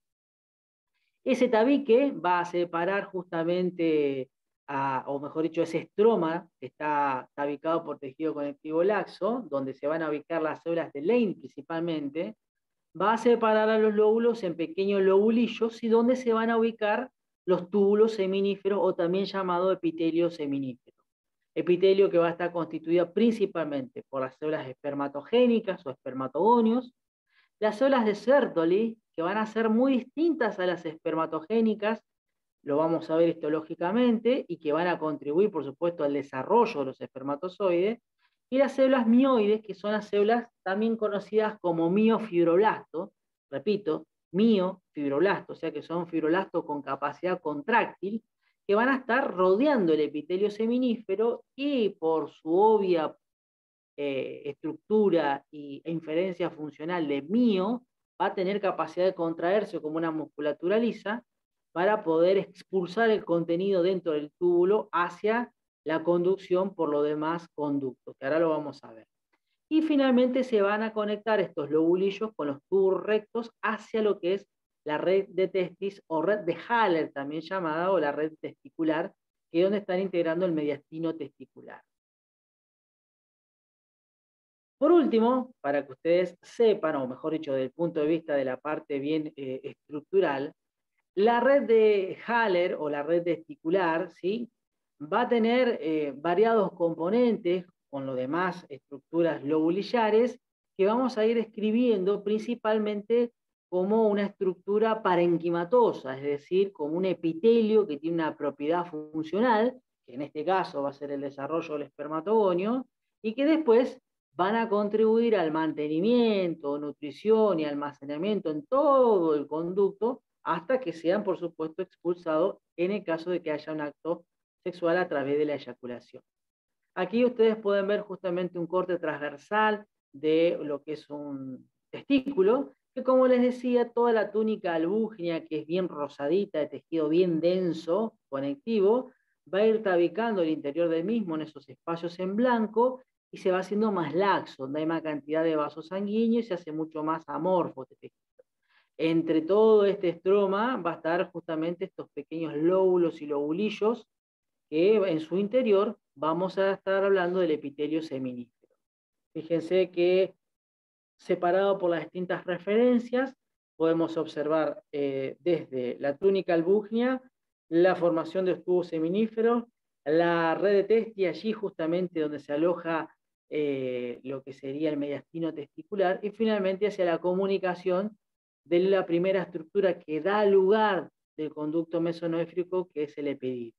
Ese tabique va a separar justamente, a, o mejor dicho, ese estroma que está tabicado por tejido conectivo laxo, donde se van a ubicar las células de Lane principalmente, va a separar a los lóbulos en pequeños lobulillos y donde se van a ubicar los túbulos seminíferos o también llamado epitelio seminífero. Epitelio que va a estar constituido principalmente por las células espermatogénicas o espermatogonios, las células de Sertoli, que van a ser muy distintas a las espermatogénicas, lo vamos a ver histológicamente, y que van a contribuir, por supuesto, al desarrollo de los espermatozoides, y las células mioides, que son las células también conocidas como miofibroblastos, repito, miofibroblastos, o sea que son fibroblastos con capacidad contráctil, que van a estar rodeando el epitelio seminífero y por su obvia eh, estructura y, e inferencia funcional de mio, va a tener capacidad de contraerse como una musculatura lisa para poder expulsar el contenido dentro del túbulo hacia la conducción por los demás conductos, que ahora lo vamos a ver. Y finalmente se van a conectar estos lobulillos con los túbulos rectos hacia lo que es la red de testis o red de Haller, también llamada, o la red testicular, que es donde están integrando el mediastino testicular. Por último, para que ustedes sepan, o mejor dicho, desde el punto de vista de la parte bien eh, estructural, la red de Haller o la red testicular, ¿sí?, va a tener eh, variados componentes con las demás estructuras lobulillares que vamos a ir escribiendo principalmente como una estructura parenquimatosa, es decir, como un epitelio que tiene una propiedad funcional, que en este caso va a ser el desarrollo del espermatogonio, y que después van a contribuir al mantenimiento, nutrición y almacenamiento en todo el conducto hasta que sean, por supuesto, expulsados en el caso de que haya un acto sexual a través de la eyaculación. Aquí ustedes pueden ver justamente un corte transversal de lo que es un testículo, que como les decía, toda la túnica albúgnea, que es bien rosadita, de tejido bien denso, conectivo, va a ir tabicando el interior del mismo en esos espacios en blanco, y se va haciendo más laxo, donde hay más cantidad de vasos sanguíneos y se hace mucho más amorfo este tejido. Entre todo este estroma va a estar justamente estos pequeños lóbulos y lobulillos, que en su interior vamos a estar hablando del epitelio seminífero. Fíjense que separado por las distintas referencias, podemos observar eh, desde la túnica albúgnea, la formación de los tubos seminíferos, la red de testi, allí justamente donde se aloja eh, lo que sería el mediastino testicular, y finalmente hacia la comunicación de la primera estructura que da lugar del conducto mesonéfrico, que es el epidídimo.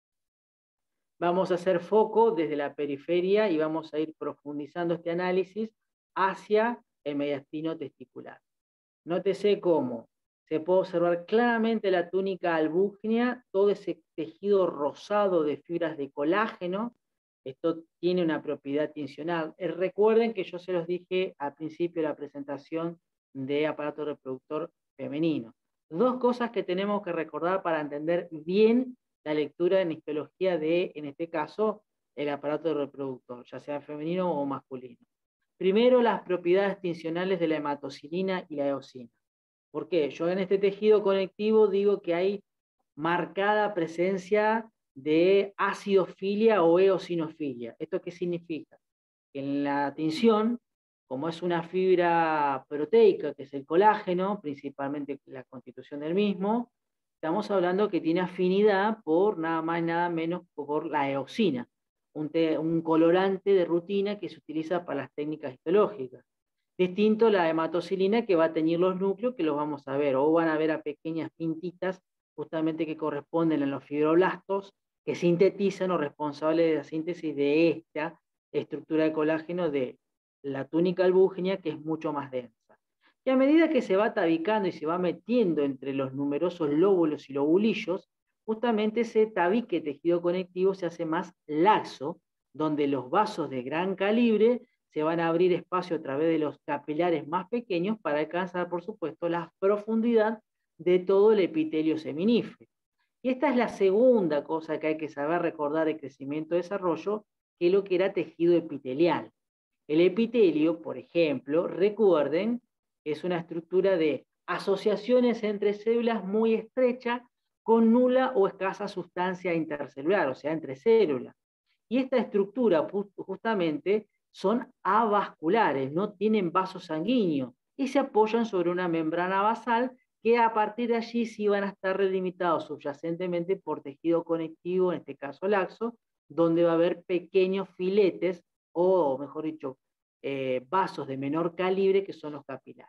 Vamos a hacer foco desde la periferia y vamos a ir profundizando este análisis hacia el mediastino testicular. Nótese cómo se puede observar claramente la túnica albúgnea, todo ese tejido rosado de fibras de colágeno. Esto tiene una propiedad tincional. Eh, recuerden que yo se los dije al principio de la presentación de aparato reproductor femenino. Dos cosas que tenemos que recordar para entender bien la lectura en histología de, en este caso, el aparato reproductor, ya sea femenino o masculino. Primero, las propiedades tincionales de la hematocilina y la eosina. ¿Por qué? Yo en este tejido conectivo digo que hay marcada presencia de acidofilia o eosinofilia. ¿Esto qué significa? Que en la tinción, como es una fibra proteica, que es el colágeno, principalmente la constitución del mismo, estamos hablando que tiene afinidad por nada más y nada menos por la eosina, un, te, un colorante de rutina que se utiliza para las técnicas histológicas. Distinto a la hematocilina, que va a teñir los núcleos, que los vamos a ver, o van a ver a pequeñas pintitas justamente que corresponden a los fibroblastos, que sintetizan o responsables de la síntesis de esta estructura de colágeno de la túnica albúgnea, que es mucho más densa. Y a medida que se va tabicando y se va metiendo entre los numerosos lóbulos y lobulillos, justamente ese tabique tejido conectivo se hace más laxo, donde los vasos de gran calibre se van a abrir espacio a través de los capilares más pequeños para alcanzar, por supuesto, la profundidad de todo el epitelio seminífero. Y esta es la segunda cosa que hay que saber recordar de crecimiento y desarrollo, que es lo que era tejido epitelial. El epitelio, por ejemplo, recuerden, es una estructura de asociaciones entre células muy estrechas con nula o escasa sustancia intercelular, o sea, entre células. Y esta estructura, justamente, son avasculares, no tienen vasos sanguíneos, y se apoyan sobre una membrana basal que a partir de allí sí van a estar delimitados subyacentemente por tejido conectivo, en este caso laxo, donde va a haber pequeños filetes, o mejor dicho, eh, vasos de menor calibre, que son los capilares.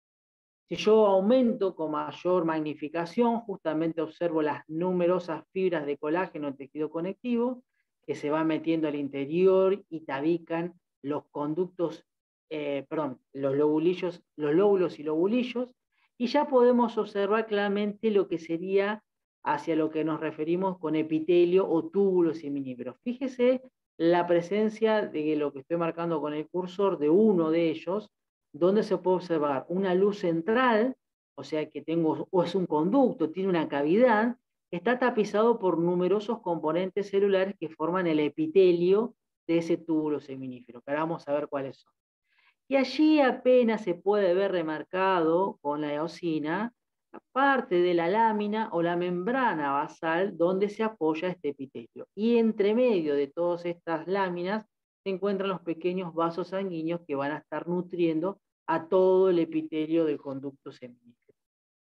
Si yo aumento con mayor magnificación, justamente observo las numerosas fibras de colágeno en tejido conectivo, que se van metiendo al interior y tabican los conductos, eh, perdón, los lobulillos, los lóbulos y lobulillos, y ya podemos observar claramente lo que sería hacia lo que nos referimos con epitelio o túbulo seminífero. Fíjese la presencia de lo que estoy marcando con el cursor de uno de ellos, donde se puede observar una luz central, o sea que tengo, o es un conducto, tiene una cavidad, está tapizado por numerosos componentes celulares que forman el epitelio de ese túbulo seminífero, que ahora vamos a ver cuáles son. Y allí apenas se puede ver remarcado con la eosina la parte de la lámina o la membrana basal donde se apoya este epitelio. Y entre medio de todas estas láminas se encuentran los pequeños vasos sanguíneos que van a estar nutriendo a todo el epitelio del conducto seminífero.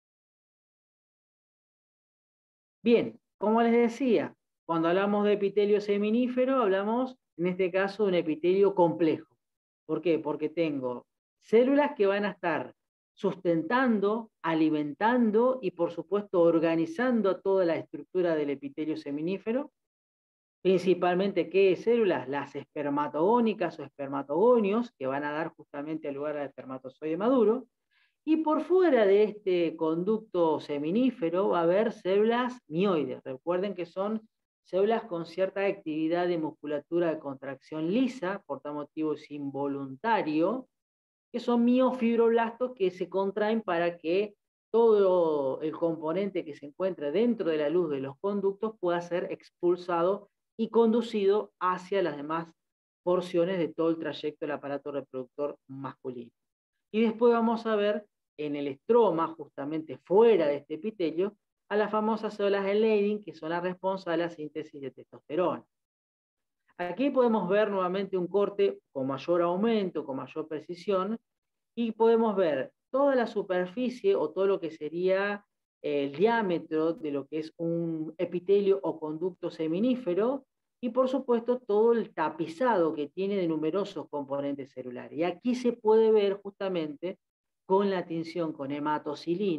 Bien, como les decía, cuando hablamos de epitelio seminífero, hablamos en este caso de un epitelio complejo. ¿Por qué? Porque tengo células que van a estar sustentando, alimentando y por supuesto organizando toda la estructura del epitelio seminífero. Principalmente, ¿qué células? Las espermatogónicas o espermatogonios, que van a dar justamente lugar al espermatozoide maduro. Y por fuera de este conducto seminífero va a haber células mioides. Recuerden que son células con cierta actividad de musculatura de contracción lisa, por tal motivo es involuntario, que son miofibroblastos que se contraen para que todo el componente que se encuentra dentro de la luz de los conductos pueda ser expulsado y conducido hacia las demás porciones de todo el trayecto del aparato reproductor masculino. Y después vamos a ver en el estroma, justamente fuera de este epitelio, a las famosas células de Leydig, que son las responsables de la síntesis de testosterona. Aquí podemos ver nuevamente un corte con mayor aumento, con mayor precisión, y podemos ver toda la superficie o todo lo que sería el diámetro de lo que es un epitelio o conducto seminífero, y por supuesto todo el tapizado que tiene de numerosos componentes celulares. Y aquí se puede ver justamente con la tinción con hematocilina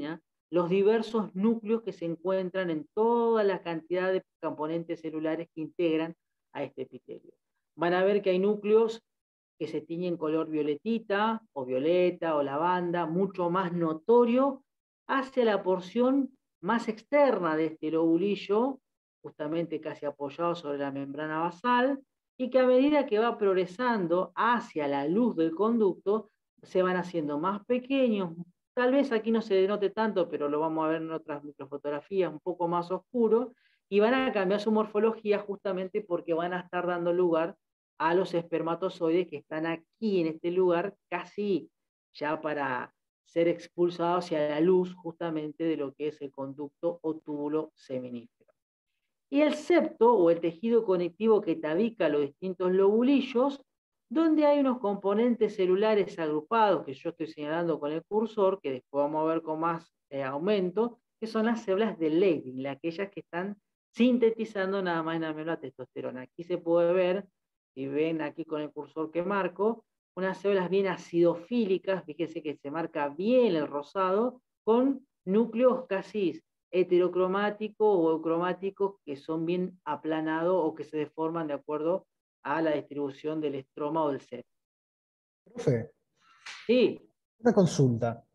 los diversos núcleos que se encuentran en toda la cantidad de componentes celulares que integran a este epitelio. Van a ver que hay núcleos que se tiñen color violetita, o violeta, o lavanda, mucho más notorio hacia la porción más externa de este lobulillo, justamente casi apoyado sobre la membrana basal, y que a medida que va progresando hacia la luz del conducto, se van haciendo más pequeños. Tal vez aquí no se denote tanto, pero lo vamos a ver en otras microfotografías, un poco más oscuro, y van a cambiar su morfología justamente porque van a estar dando lugar a los espermatozoides que están aquí en este lugar, casi ya para ser expulsados hacia la luz justamente de lo que es el conducto o túbulo seminífero. Y el septo, o el tejido conectivo que tabica los distintos lobulillos, donde hay unos componentes celulares agrupados, que yo estoy señalando con el cursor, que después vamos a ver con más eh, aumento, que son las células de Leydig, aquellas que están sintetizando nada más y nada menos la testosterona. Aquí se puede ver, si ven aquí con el cursor que marco, unas células bien acidofílicas, fíjense que se marca bien el rosado, con núcleos casi heterocromáticos o eucromáticos que son bien aplanados o que se deforman de acuerdo a la distribución del estroma o del septo. Profe, Sí, una consulta.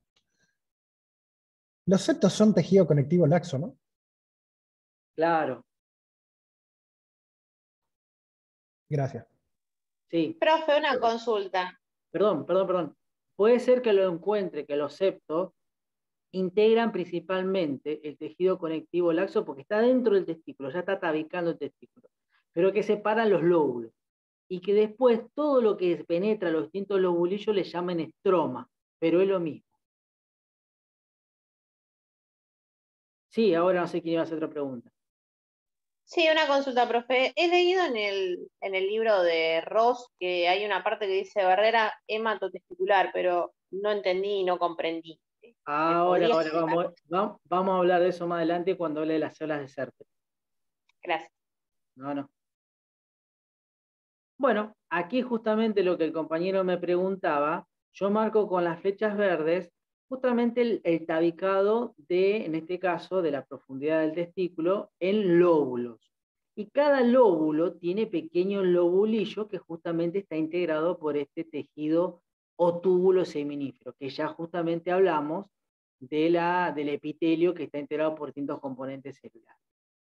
Los septos son tejido conectivo laxo, ¿no? claro, Gracias. sí. Profe, una consulta. Perdón, perdón, perdón. Puede ser que lo encuentre, que los septos integran principalmente el tejido conectivo laxo porque está dentro del testículo, ya está tabicando el testículo, pero que separan los lóbulos. Y que después todo lo que penetra los distintos lobulillos le llaman estroma, pero es lo mismo. Sí, ahora no sé quién iba a hacer otra pregunta. Sí, una consulta, profe. He leído en el, en el libro de Ross que hay una parte que dice barrera hematotesticular, pero no entendí y no comprendí. ¿Me Ahora, podría ahora explicar? vamos, va- vamos a hablar de eso más adelante cuando hable de las células de Sertoli. Gracias. No, no. Bueno, aquí justamente lo que el compañero me preguntaba, yo marco con las flechas verdes justamente el, el tabicado de, en este caso, de la profundidad del testículo en lóbulos. Y cada lóbulo tiene pequeños lobulillos que justamente está integrado por este tejido o túbulo seminífero, que ya justamente hablamos de la, del epitelio que está integrado por distintos componentes celulares.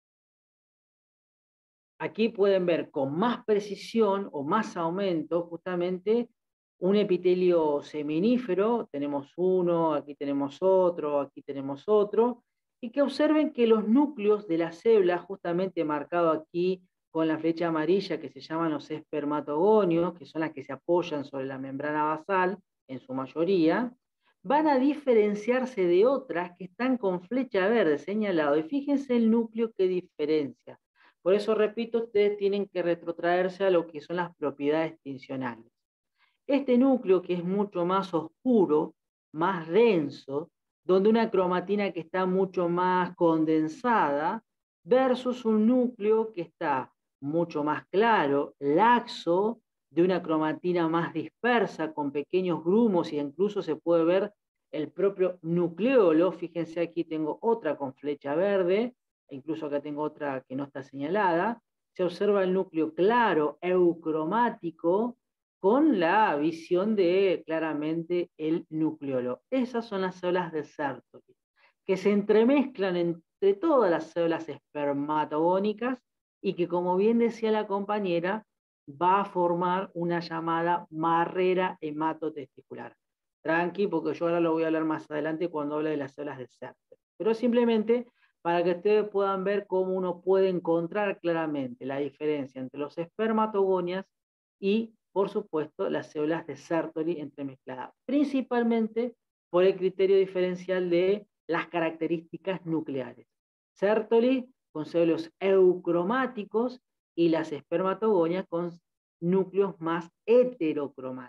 Aquí pueden ver con más precisión o más aumento justamente un epitelio seminífero, tenemos uno, aquí tenemos otro, aquí tenemos otro, y que observen que los núcleos de las células, justamente marcado aquí con la flecha amarilla, que se llaman los espermatogonios, que son las que se apoyan sobre la membrana basal, en su mayoría, van a diferenciarse de otras que están con flecha verde señalado, y fíjense el núcleo que diferencia. Por eso, repito, ustedes tienen que retrotraerse a lo que son las propiedades tensionales. Este núcleo, que es mucho más oscuro, más denso, donde una cromatina que está mucho más condensada, versus un núcleo que está mucho más claro, laxo, de una cromatina más dispersa, con pequeños grumos, e incluso se puede ver el propio nucleolo. Fíjense, aquí tengo otra con flecha verde, incluso acá tengo otra que no está señalada. Se observa el núcleo claro, eucromático, con la visión de claramente el nucleolo. Esas son las células de Sertoli, que se entremezclan entre todas las células espermatogónicas y que, como bien decía la compañera, va a formar una llamada barrera hematotesticular. Tranqui, porque yo ahora lo voy a hablar más adelante cuando hable de las células de Sertoli. Pero simplemente para que ustedes puedan ver cómo uno puede encontrar claramente la diferencia entre los espermatogonias y, por supuesto, las células de Sertoli entremezcladas, principalmente por el criterio diferencial de las características nucleares. Sertoli con células eucromáticos y las espermatogonias con núcleos más heterocromáticos.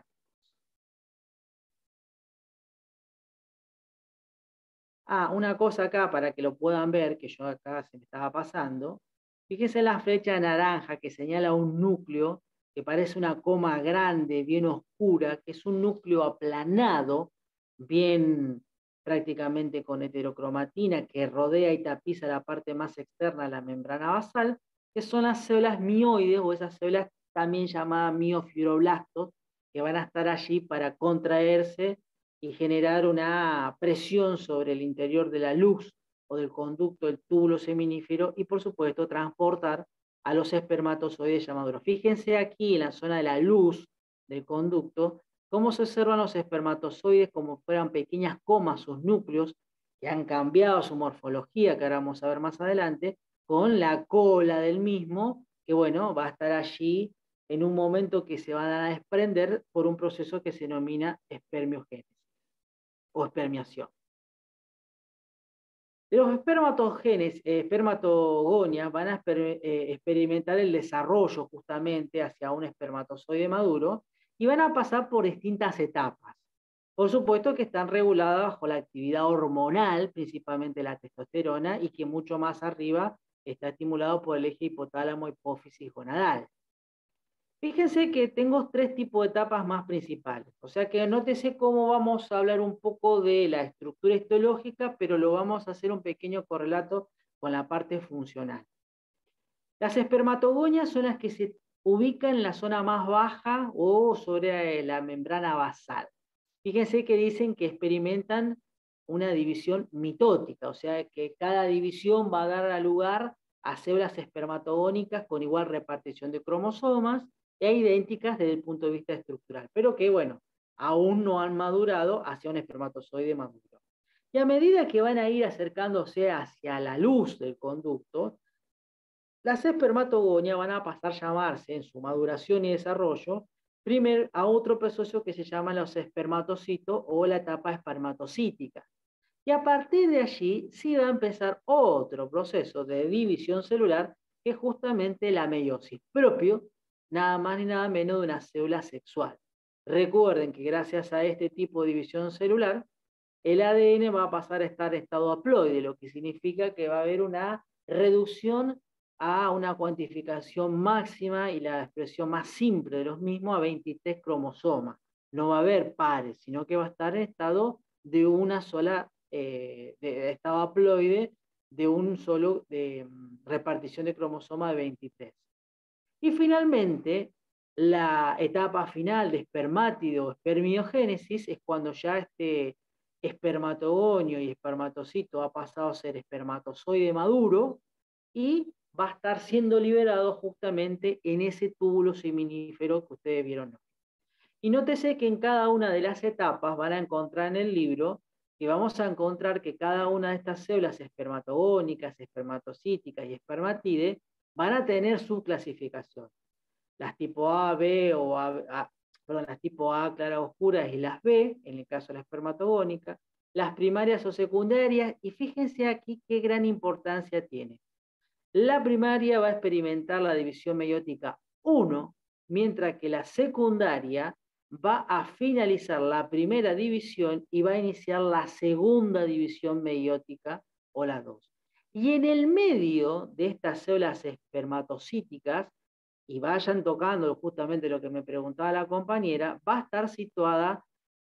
Ah, una cosa acá para que lo puedan ver, que yo acá se me estaba pasando. Fíjense en la flecha naranja que señala un núcleo que parece una coma grande, bien oscura, que es un núcleo aplanado, bien prácticamente con heterocromatina que rodea y tapiza la parte más externa de la membrana basal, que son las células mioides o esas células también llamadas miofibroblastos, que van a estar allí para contraerse y generar una presión sobre el interior de la luz o del conducto del túbulo seminífero y por supuesto transportar a los espermatozoides llamaduros. Fíjense aquí en la zona de la luz del conducto, cómo se observan los espermatozoides como fueran pequeñas comas, sus núcleos, que han cambiado su morfología, que ahora vamos a ver más adelante, con la cola del mismo, que bueno, va a estar allí en un momento que se van a desprender por un proceso que se denomina espermiogénesis o espermiación. Los espermatogenes, eh, espermatogonias van a exper eh, experimentar el desarrollo justamente hacia un espermatozoide maduro y van a pasar por distintas etapas. Por supuesto que están reguladas bajo la actividad hormonal, principalmente la testosterona, y que mucho más arriba está estimulado por el eje hipotálamo hipófisis gonadal. Fíjense que tengo tres tipos de etapas más principales, o sea que nótese cómo vamos a hablar un poco de la estructura histológica, pero lo vamos a hacer un pequeño correlato con la parte funcional. Las espermatogonias son las que se ubican en la zona más baja o sobre la membrana basal. Fíjense que dicen que experimentan una división mitótica, o sea que cada división va a dar lugar a células espermatogónicas con igual repartición de cromosomas e idénticas desde el punto de vista estructural, pero que, bueno, aún no han madurado hacia un espermatozoide maduro. Y a medida que van a ir acercándose hacia la luz del conducto, las espermatogonias van a pasar a llamarse, en su maduración y desarrollo, primero a otro proceso que se llama los espermatocitos o la etapa espermatocítica. Y a partir de allí sí va a empezar otro proceso de división celular, que es justamente la meiosis, propio nada más ni nada menos de una célula sexual. Recuerden que gracias a este tipo de división celular, el A D N va a pasar a estar en estado haploide, lo que significa que va a haber una reducción a una cuantificación máxima y la expresión más simple de los mismos a veintitrés cromosomas. No va a haber pares, sino que va a estar en estado de una sola, eh, de, de estado haploide, de un solo de, repartición de cromosoma de veintitrés. Y finalmente, la etapa final de espermátido o espermiogénesis es cuando ya este espermatogonio y espermatocito ha pasado a ser espermatozoide maduro y va a estar siendo liberado justamente en ese túbulo seminífero que ustedes vieron hoy. Y nótese que en cada una de las etapas van a encontrar en el libro que vamos a encontrar que cada una de estas células espermatogónicas, espermatocíticas y espermatide van a tener su clasificación. Las tipo A, B o A, A, perdón, las tipo A claras oscuras y las B, en el caso de la espermatogónica, las primarias o secundarias, y fíjense aquí qué gran importancia tiene. La primaria va a experimentar la división meiótica uno, mientras que la secundaria va a finalizar la primera división y va a iniciar la segunda división meiótica o la dos. Y en el medio de estas células espermatocíticas, y vayan tocando justamente lo que me preguntaba la compañera, va a estar situada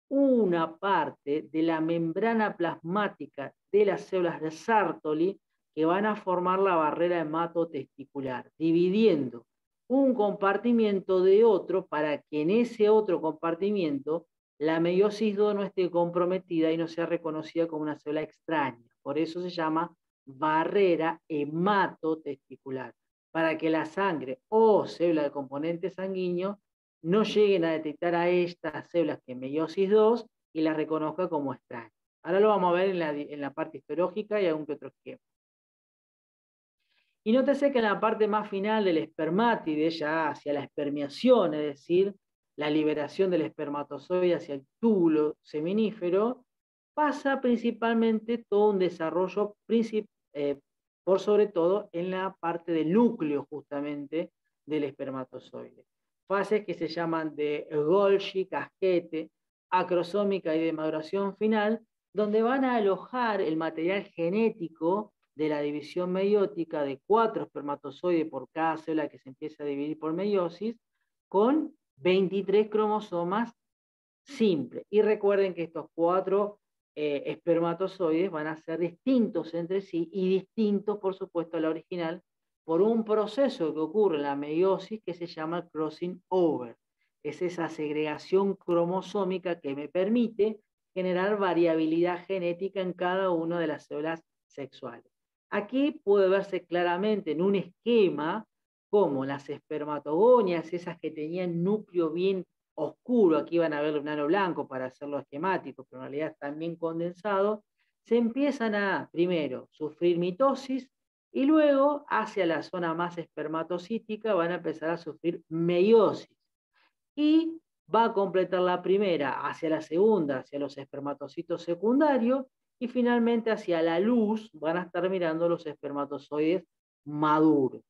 una parte de la membrana plasmática de las células de Sertoli que van a formar la barrera hematotesticular, dividiendo un compartimiento de otro para que en ese otro compartimiento la meiosis dos no esté comprometida y no sea reconocida como una célula extraña. Por eso se llama barrera hematotesticular, para que la sangre o célula de componente sanguíneo no lleguen a detectar a estas células que meiosis dos y las reconozca como extrañas. Ahora lo vamos a ver en la, en la parte histológica y algún que otro esquema. Y nótese que en la parte más final del espermátide, ya hacia la espermiación, es decir, la liberación del espermatozoide hacia el túbulo seminífero, pasa principalmente todo un desarrollo eh, por sobre todo en la parte del núcleo justamente del espermatozoide. Fases que se llaman de Golgi, casquete, acrosómica y de maduración final, donde van a alojar el material genético de la división meiótica de cuatro espermatozoides por cada célula que se empieza a dividir por meiosis, con veintitrés cromosomas simples. Y recuerden que estos cuatro eh, espermatozoides van a ser distintos entre sí y distintos, por supuesto, a la original, por un proceso que ocurre en la meiosis que se llama crossing over. Es esa segregación cromosómica que me permite generar variabilidad genética en cada una de las células sexuales. Aquí puede verse claramente en un esquema como las espermatogonias, esas que tenían núcleo bien oscuro, aquí van a ver un nano blanco para hacerlo esquemático, pero en realidad están bien condensados, se empiezan a, primero, sufrir mitosis, y luego, hacia la zona más espermatocítica, van a empezar a sufrir meiosis. Y va a completar la primera hacia la segunda, hacia los espermatocitos secundarios, y finalmente hacia la luz van a estar mirando los espermatozoides maduros.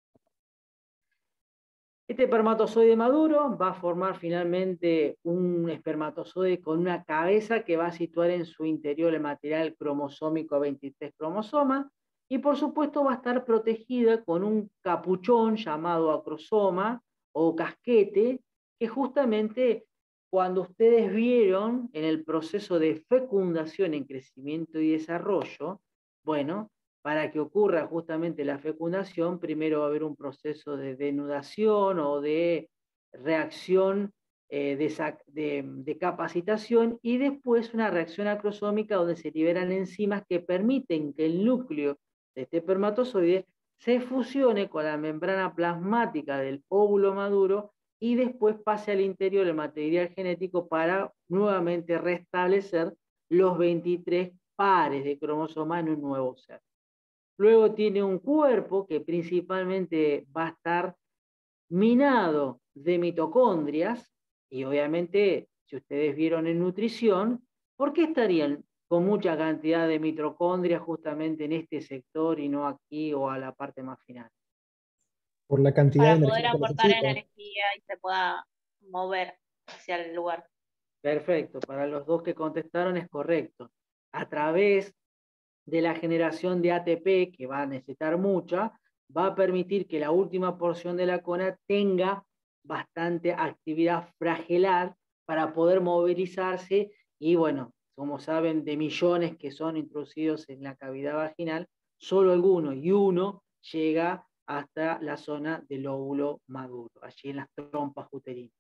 Este espermatozoide maduro va a formar finalmente un espermatozoide con una cabeza que va a situar en su interior el material cromosómico veintitrés cromosomas, y por supuesto va a estar protegida con un capuchón llamado acrosoma o casquete, que justamente cuando ustedes vieron en el proceso de fecundación en crecimiento y desarrollo, bueno, para que ocurra justamente la fecundación, primero va a haber un proceso de denudación o de reacción eh, de, de, de capacitación, y después una reacción acrosómica donde se liberan enzimas que permiten que el núcleo de este espermatozoide se fusione con la membrana plasmática del óvulo maduro y después pase al interior el material genético para nuevamente restablecer los veintitrés pares de cromosomas en un nuevo ser. Luego tiene un cuerpo que principalmente va a estar minado de mitocondrias, y obviamente, si ustedes vieron en nutrición, ¿por qué estarían con mucha cantidad de mitocondrias justamente en este sector y no aquí o a la parte más final? Por la cantidad Para de poder energía que aportar necesita. energía y se pueda mover hacia el lugar. Perfecto, para los dos que contestaron es correcto. A través de la generación de A T P, que va a necesitar mucha, va a permitir que la última porción de la cona tenga bastante actividad fragilar para poder movilizarse, y bueno, como saben, de millones que son introducidos en la cavidad vaginal, solo alguno y uno llega hasta la zona del óvulo maduro, allí en las trompas uterinas.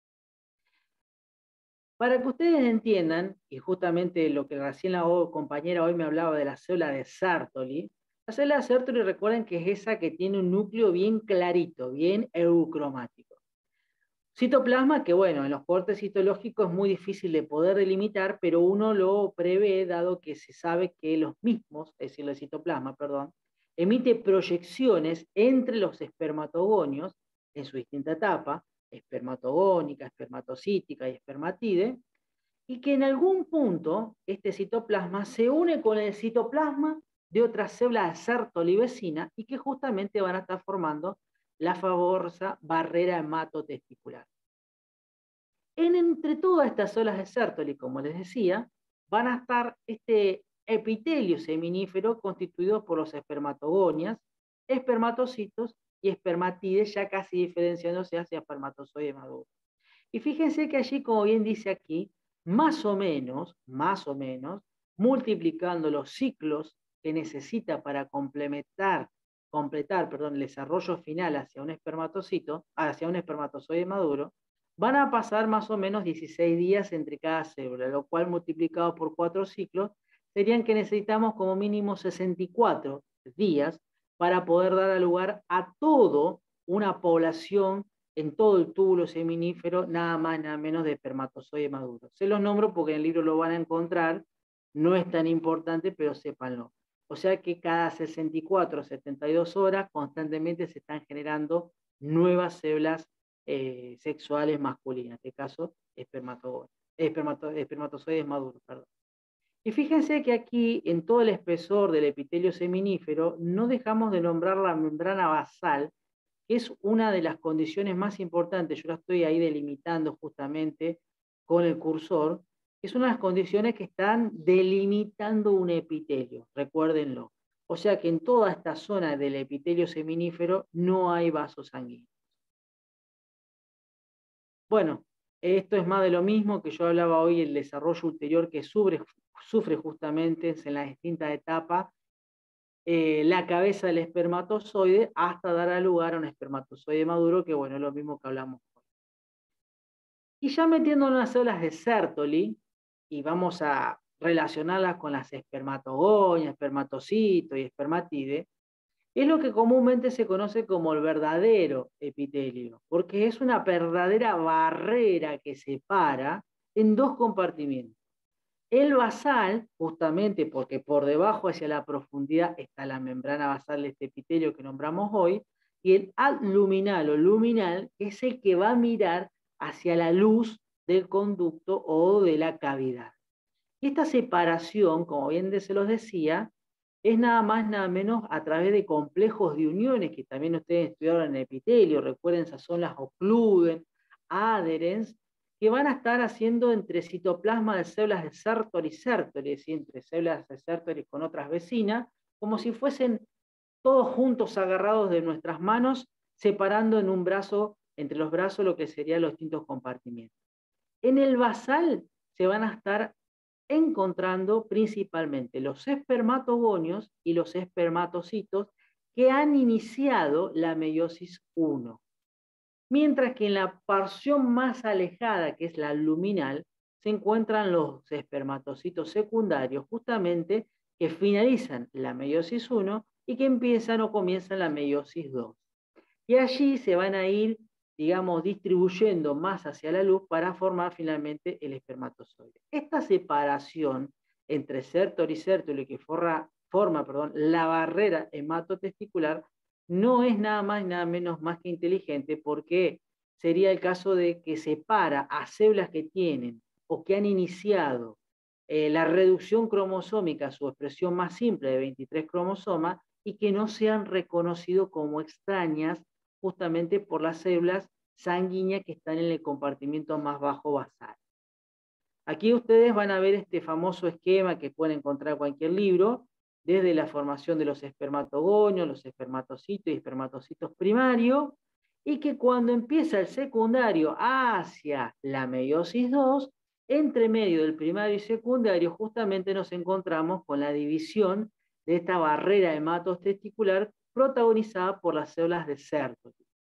Para que ustedes entiendan, y justamente lo que recién la compañera hoy me hablaba de la célula de Sertoli, la célula de Sertoli, recuerden que es esa que tiene un núcleo bien clarito, bien eucromático. Citoplasma, que bueno, en los cortes citológicos es muy difícil de poder delimitar, pero uno lo prevé dado que se sabe que los mismos, es decir, el citoplasma, perdón, emite proyecciones entre los espermatogonios en su distinta etapa, espermatogónica, espermatocítica y espermatide, y que en algún punto este citoplasma se une con el citoplasma de otras células de Sertoli vecina, y que justamente van a estar formando la famosa barrera hematotesticular. En entre todas estas células de Sertoli, como les decía, van a estar este epitelio seminífero constituido por los espermatogonias, espermatocitos y espermatides, ya casi diferenciándose hacia espermatozoide maduro. Y fíjense que allí, como bien dice aquí, más o menos, más o menos, multiplicando los ciclos que necesita para complementar, completar perdón, el desarrollo final hacia un espermatocito, hacia un espermatozoide maduro, van a pasar más o menos dieciséis días entre cada célula, lo cual multiplicado por cuatro ciclos serían que necesitamos como mínimo sesenta y cuatro días para poder dar lugar a todo una población en todo el túbulo seminífero, nada más nada menos de espermatozoide maduro. Se los nombro porque en el libro lo van a encontrar, no es tan importante, pero sépanlo. O sea que cada sesenta y cuatro a setenta y dos horas constantemente se están generando nuevas células eh, sexuales masculinas, en este caso espermatozoides, espermato, espermatozoides maduros. Perdón. Y fíjense que aquí, en todo el espesor del epitelio seminífero, no dejamos de nombrar la membrana basal, que es una de las condiciones más importantes. Yo la estoy ahí delimitando justamente con el cursor, que es una de las condiciones que están delimitando un epitelio, recuérdenlo. O sea que en toda esta zona del epitelio seminífero no hay vasos sanguíneos. Bueno, Esto es más de lo mismo que yo hablaba hoy, el desarrollo ulterior que sufre, sufre justamente en las distintas etapas eh, la cabeza del espermatozoide hasta dar a lugar a un espermatozoide maduro, que bueno, es lo mismo que hablamos hoy. Y ya metiéndonos en las células de Sertoli, y vamos a relacionarlas con las espermatogonias, espermatocitos y espermatide, es lo que comúnmente se conoce como el verdadero epitelio, porque es una verdadera barrera que separa en dos compartimientos. El basal, justamente porque por debajo hacia la profundidad está la membrana basal de este epitelio que nombramos hoy, y el adluminal o luminal es el que va a mirar hacia la luz del conducto o de la cavidad. Esta separación, como bien se los decía, es nada más nada menos a través de complejos de uniones que también ustedes estudiaron en epitelio, recuerden, esas son las ocluden, adherens, que van a estar haciendo entre citoplasma de células de Sertoli y Sertoli, es decir, entre células de Sertoli con otras vecinas, como si fuesen todos juntos agarrados de nuestras manos, separando en un brazo, entre los brazos, lo que serían los distintos compartimientos. En el basal se van a estar encontrando principalmente los espermatogonios y los espermatocitos que han iniciado la meiosis uno. Mientras que en la porción más alejada, que es la luminal, se encuentran los espermatocitos secundarios, justamente que finalizan la meiosis uno y que empiezan o comienzan la meiosis dos. Y allí se van a ir, digamos, distribuyendo más hacia la luz para formar finalmente el espermatozoide. Esta separación entre Sertoli y Sertoli, que forma, forma perdón, la barrera hematotesticular, no es nada más y nada menos más que inteligente, porque sería el caso de que separa a células que tienen o que han iniciado eh, la reducción cromosómica, su expresión más simple de veintitrés cromosomas, y que no se han reconocido como extrañas justamente por las células sanguíneas que están en el compartimiento más bajo basal. Aquí ustedes van a ver este famoso esquema que pueden encontrar en cualquier libro, desde la formación de los espermatogonios, los espermatocitos y espermatocitos primarios, y que cuando empieza el secundario hacia la meiosis dos, entre medio del primario y secundario, justamente nos encontramos con la división de esta barrera hematotesticular protagonizada por las células de Sertoli.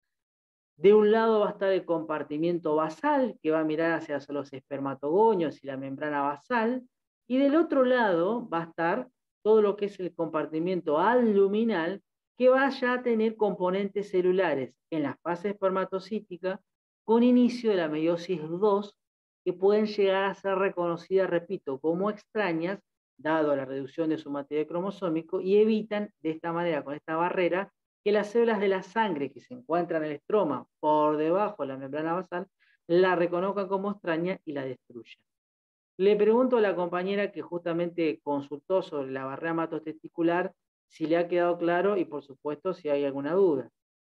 De un lado va a estar el compartimiento basal, que va a mirar hacia los espermatogonios y la membrana basal, y del otro lado va a estar todo lo que es el compartimiento adluminal, que vaya a tener componentes celulares en la fase espermatocítica, con inicio de la meiosis dos, que pueden llegar a ser reconocidas, repito, como extrañas, dado la reducción de su material cromosómico, y evitan de esta manera, con esta barrera, que las células de la sangre que se encuentran en el estroma por debajo de la membrana basal la reconozcan como extraña y la destruyan. Le pregunto a la compañera que justamente consultó sobre la barrera hematotesticular si le ha quedado claro y por supuesto si hay alguna duda.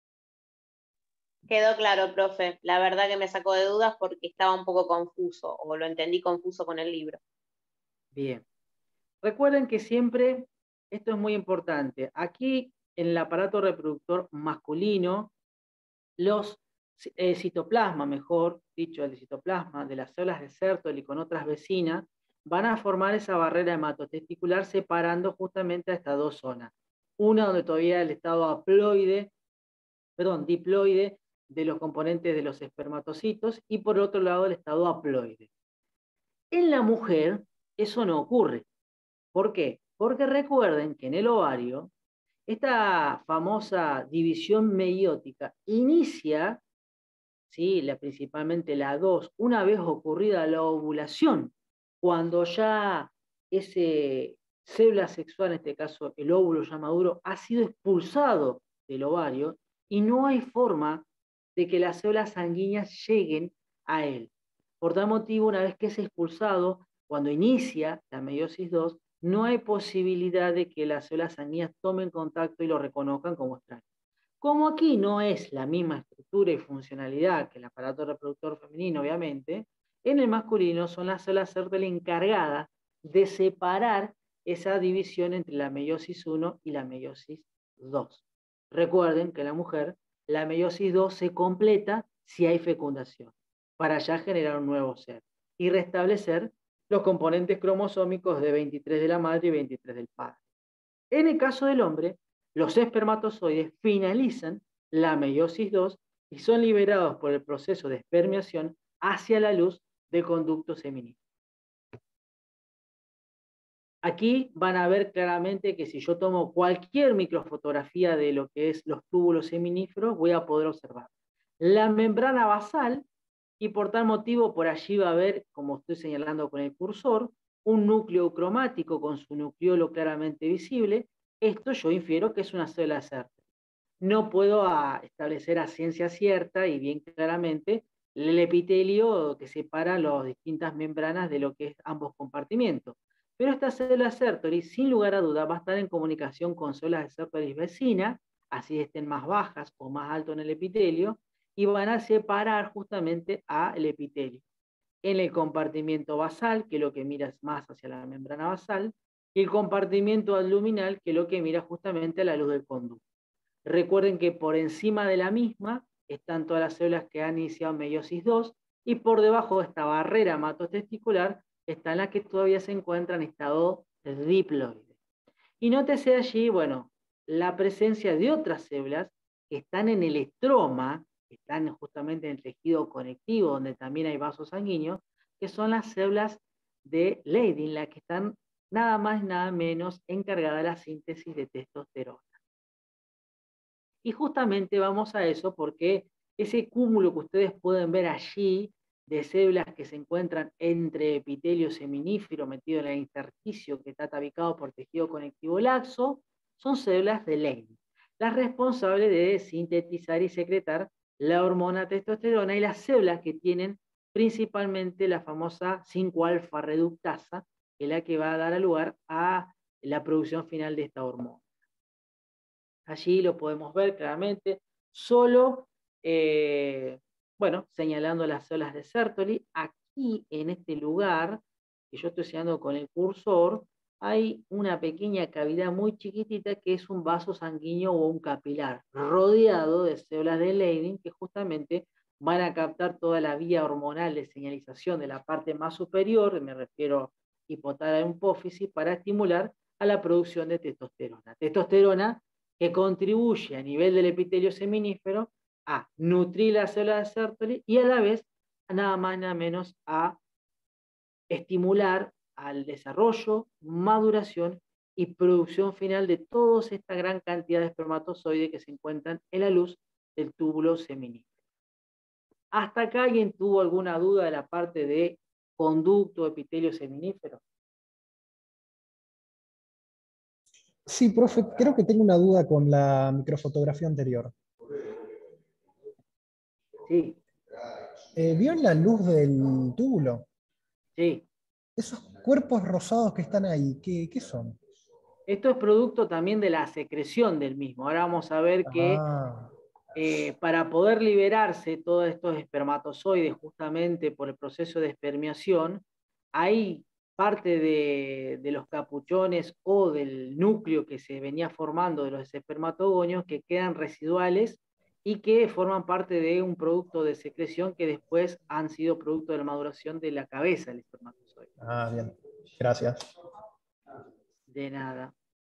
Quedó claro, profe. La verdad que me sacó de dudas porque estaba un poco confuso, o lo entendí confuso con el libro. Bien. Recuerden que siempre, esto es muy importante, aquí en el aparato reproductor masculino, los eh, citoplasma, mejor dicho, el citoplasma de las células de Sertoli con otras vecinas, van a formar esa barrera hematotesticular separando justamente a estas dos zonas. Una donde todavía el estado haploide, perdón, diploide de los componentes de los espermatocitos, y por otro lado el estado haploide. En la mujer eso no ocurre. ¿Por qué? Porque recuerden que en el ovario esta famosa división meiótica inicia, ¿sí?, la, principalmente la dos, una vez ocurrida la ovulación, cuando ya ese célula sexual, en este caso el óvulo ya maduro, ha sido expulsado del ovario y no hay forma de que las células sanguíneas lleguen a él. Por tal motivo, una vez que es expulsado, cuando inicia la meiosis dos, no hay posibilidad de que las células sanguíneas tomen contacto y lo reconozcan como extraño. Como aquí no es la misma estructura y funcionalidad que el aparato reproductor femenino, obviamente, en el masculino son las células Sertoli encargadas de separar esa división entre la meiosis uno y la meiosis dos. Recuerden que en la mujer la meiosis dos se completa si hay fecundación. para ya generar un nuevo ser y restablecer los componentes cromosómicos de veintitrés de la madre y veintitrés del padre. En el caso del hombre, los espermatozoides finalizan la meiosis dos y son liberados por el proceso de espermiación hacia la luz del conducto seminífero. Aquí van a ver claramente que si yo tomo cualquier microfotografía de lo que es los túbulos seminíferos, voy a poder observar la membrana basal y por tal motivo por allí va a haber, como estoy señalando con el cursor, un núcleo cromático con su nucleolo claramente visible. Esto yo infiero que es una célula Sertoli. No puedo a establecer a ciencia cierta y bien claramente el epitelio que separa las distintas membranas de lo que es ambos compartimentos. Pero esta célula Sertoli, sin lugar a duda, va a estar en comunicación con células de Sertoli vecinas, así estén más bajas o más alto en el epitelio, y van a separar justamente al epitelio. En el compartimiento basal, que es lo que mira más hacia la membrana basal, y el compartimiento abdominal, que es lo que mira justamente a la luz del conducto. Recuerden que por encima de la misma están todas las células que han iniciado meiosis dos, y por debajo de esta barrera hematotesticular están las que todavía se encuentran en estado diploide. Y nótese allí, bueno, la presencia de otras células que están en el estroma, que están justamente en el tejido conectivo, donde también hay vasos sanguíneos, que son las células de Leydig, las que están nada más nada menos encargadas de la síntesis de testosterona. Y justamente vamos a eso porque ese cúmulo que ustedes pueden ver allí de células que se encuentran entre epitelio seminífero metido en el intersticio que está tabicado por tejido conectivo laxo, son células de Leydig, las responsables de sintetizar y secretar la hormona testosterona y las células que tienen principalmente la famosa cinco alfa reductasa, que es la que va a dar lugar a la producción final de esta hormona. Allí lo podemos ver claramente, solo, eh, bueno, señalando las células de Sertoli. Aquí, en este lugar, que yo estoy señalando con el cursor, hay una pequeña cavidad muy chiquitita que es un vaso sanguíneo o un capilar, rodeado de células de Leydig que justamente van a captar toda la vía hormonal de señalización de la parte más superior, me refiero hipotálamo hipófisis, para estimular a la producción de testosterona. Testosterona que contribuye a nivel del epitelio seminífero a nutrir las células de Sertoli y a la vez, nada más nada menos, a estimular al desarrollo, maduración y producción final de toda esta gran cantidad de espermatozoides que se encuentran en la luz del túbulo seminífero. ¿Hasta acá alguien tuvo alguna duda de la parte de conducto epitelio seminífero? Sí, profe, creo que tengo una duda con la microfotografía anterior. Sí. Eh, ¿Vio en la luz del túbulo? Sí. Esos cuerpos rosados que están ahí, ¿qué, qué son? Esto es producto también de la secreción del mismo. Ahora vamos a ver que Ah. eh, para poder liberarse todos estos espermatozoides justamente por el proceso de espermiación, hay parte de, de los capuchones o del núcleo que se venía formando de los espermatogonios que quedan residuales y que forman parte de un producto de secreción que después han sido producto de la maduración de la cabeza del espermatozoide. Ah, bien. Gracias. De nada.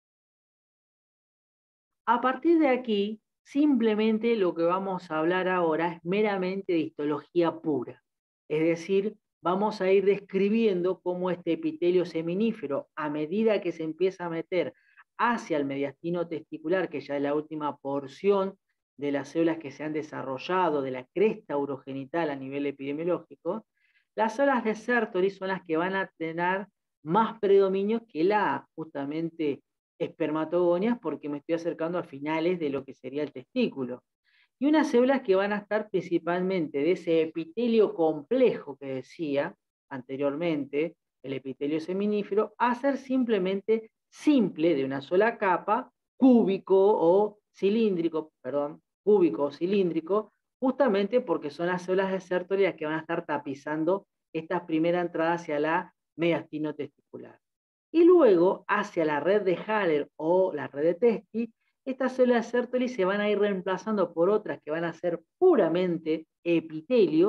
A partir de aquí, simplemente lo que vamos a hablar ahora es meramente de histología pura. Es decir, vamos a ir describiendo cómo este epitelio seminífero, a medida que se empieza a meter hacia el mediastino testicular, que ya es la última porción de las células que se han desarrollado de la cresta urogenital a nivel epidemiológico, las células de Sertoli son las que van a tener más predominio que la justamente espermatogonias, porque me estoy acercando a finales de lo que sería el testículo. Y unas células que van a estar principalmente de ese epitelio complejo que decía anteriormente, el epitelio seminífero, a ser simplemente simple, de una sola capa, cúbico o cilíndrico, perdón, cúbico o cilíndrico, justamente porque son las células de Sertoli las que van a estar tapizando esta primera entrada hacia la mediastino testicular. Y luego, hacia la red de Haller o la red de Testi, estas células de Sertoli se van a ir reemplazando por otras que van a ser puramente epitelio,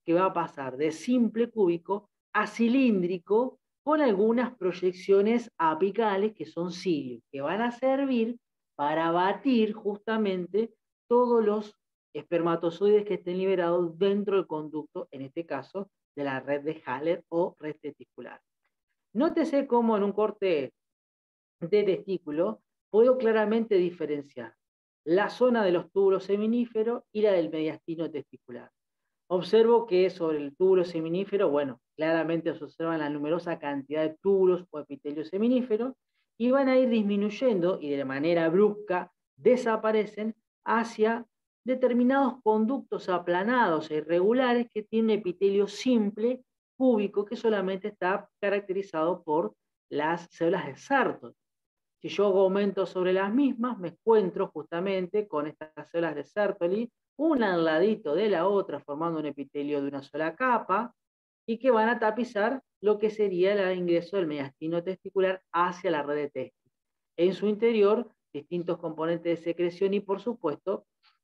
que va a pasar de simple cúbico a cilíndrico con algunas proyecciones apicales que son cilios, que van a servir para batir justamente todos los espermatozoides que estén liberados dentro del conducto, en este caso, de la red de Haller o red testicular. Nótese cómo en un corte de testículo puedo claramente diferenciar la zona de los túbulos seminíferos y la del mediastino testicular. Observo que sobre el túbulo seminífero, bueno, claramente se observan la numerosa cantidad de túbulos o epitelios seminíferos y van a ir disminuyendo y de manera brusca desaparecen hacia determinados conductos aplanados e irregulares que tienen un epitelio simple, cúbico, que solamente está caracterizado por las células de Sartor. Si yo hago aumento sobre las mismas, me encuentro justamente con estas células de Sertoli, una al ladito de la otra, formando un epitelio de una sola capa, y que van a tapizar lo que sería el ingreso del mediastino testicular hacia la red de testis. En su interior, distintos componentes de secreción y, por supuesto,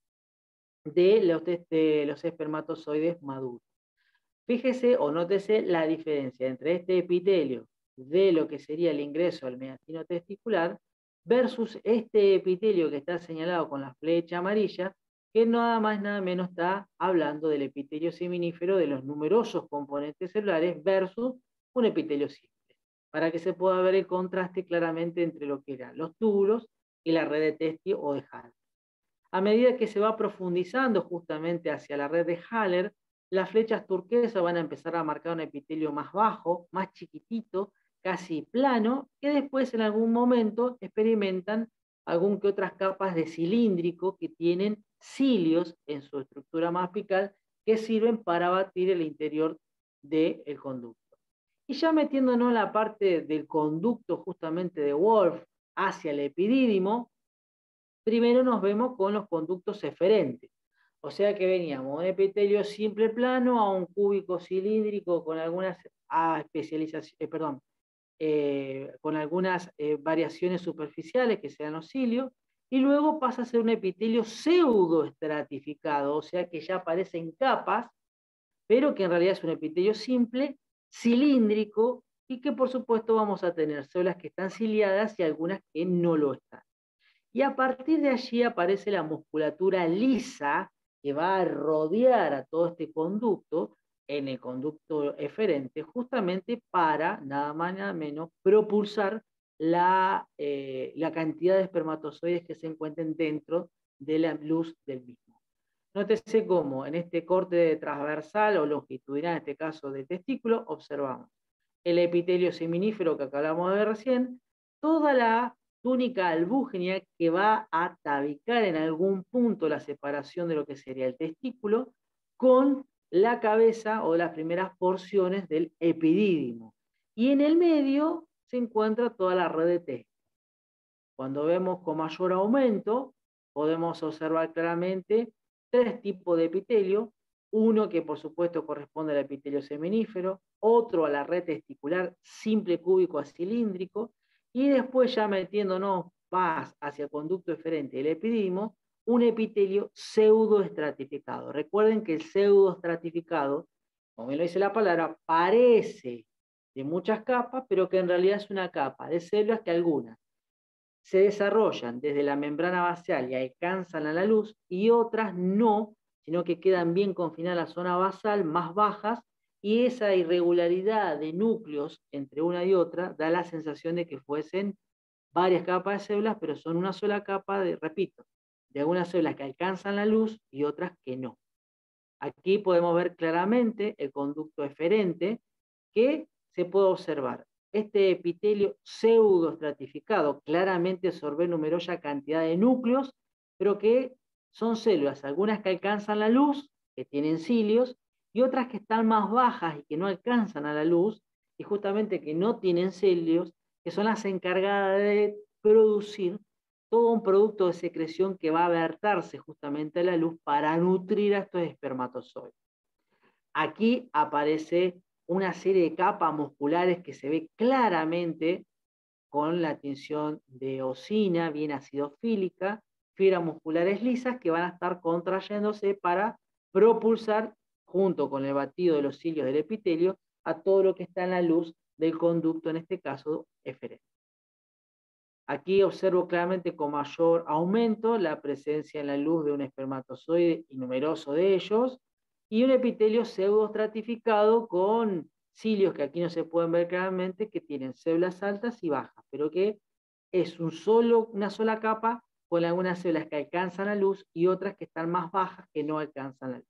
de los, de los espermatozoides maduros. Fíjese o nótese la diferencia entre este epitelio de lo que sería el ingreso del mediastino testicular versus este epitelio que está señalado con la flecha amarilla, que nada más nada menos está hablando del epitelio seminífero, de los numerosos componentes celulares versus un epitelio simple, para que se pueda ver el contraste claramente entre lo que eran los túbulos y la red de Testi o de Haller. A medida que se va profundizando justamente hacia la red de Haller, las flechas turquesas van a empezar a marcar un epitelio más bajo, más chiquitito, casi plano, que después en algún momento experimentan algún que otras capas de cilíndrico que tienen cilios en su estructura más apical que sirven para batir el interior del conducto. Y ya metiéndonos en la parte del conducto justamente de Wolf hacia el epidídimo, primero nos vemos con los conductos eferentes. O sea que veníamos de un epitelio simple plano a un cúbico cilíndrico con algunas ah, especializaciones, eh, perdón, eh, con algunas eh, variaciones superficiales que sean los cilios, y luego pasa a ser un epitelio pseudoestratificado, o sea que ya aparece en capas, pero que en realidad es un epitelio simple, cilíndrico, y que por supuesto vamos a tener células que están ciliadas y algunas que no lo están. Y a partir de allí aparece la musculatura lisa, que va a rodear a todo este conducto, en el conducto eferente, justamente para, nada más nada menos, propulsar la, eh, la cantidad de espermatozoides que se encuentren dentro de la luz del mismo. Nótese cómo en este corte transversal o longitudinal, en este caso de testículo, observamos el epitelio seminífero que acabamos de ver recién, toda la túnica albúgena que va a tabicar en algún punto la separación de lo que sería el testículo con la cabeza o las primeras porciones del epidídimo. Y en el medio se encuentra toda la red de testis. Cuando vemos con mayor aumento, podemos observar claramente tres tipos de epitelio. Uno que por supuesto corresponde al epitelio seminífero, otro a la red testicular simple cúbico a cilíndrico, y después ya metiéndonos más hacia el conducto eferente del epidídimo, un epitelio pseudoestratificado. Recuerden que el pseudoestratificado, como bien lo dice la palabra, parece de muchas capas, pero que en realidad es una capa de células que algunas se desarrollan desde la membrana basal y alcanzan a la luz, y otras no, sino que quedan bien confinadas a la zona basal, más bajas, y esa irregularidad de núcleos entre una y otra da la sensación de que fuesen varias capas de células, pero son una sola capa, de, repito, de algunas células que alcanzan la luz y otras que no. Aquí podemos ver claramente el conducto eferente que se puede observar. Este epitelio pseudoestratificado claramente absorbe numerosa cantidad de núcleos, pero que son células, algunas que alcanzan la luz, que tienen cilios, y otras que están más bajas y que no alcanzan a la luz, y justamente que no tienen cilios, que son las encargadas de producir todo un producto de secreción que va a verterse justamente a la luz para nutrir a estos espermatozoides. Aquí aparece una serie de capas musculares que se ve claramente con la tinción de eosina, bien acidofílica, fibras musculares lisas que van a estar contrayéndose para propulsar junto con el batido de los cilios del epitelio, a todo lo que está en la luz del conducto, en este caso eferente. Aquí observo claramente con mayor aumento la presencia en la luz de un espermatozoide y numeroso de ellos, y un epitelio pseudoestratificado con cilios que aquí no se pueden ver claramente, que tienen células altas y bajas, pero que es un solo, una sola capa con algunas células que alcanzan la luz y otras que están más bajas que no alcanzan la luz.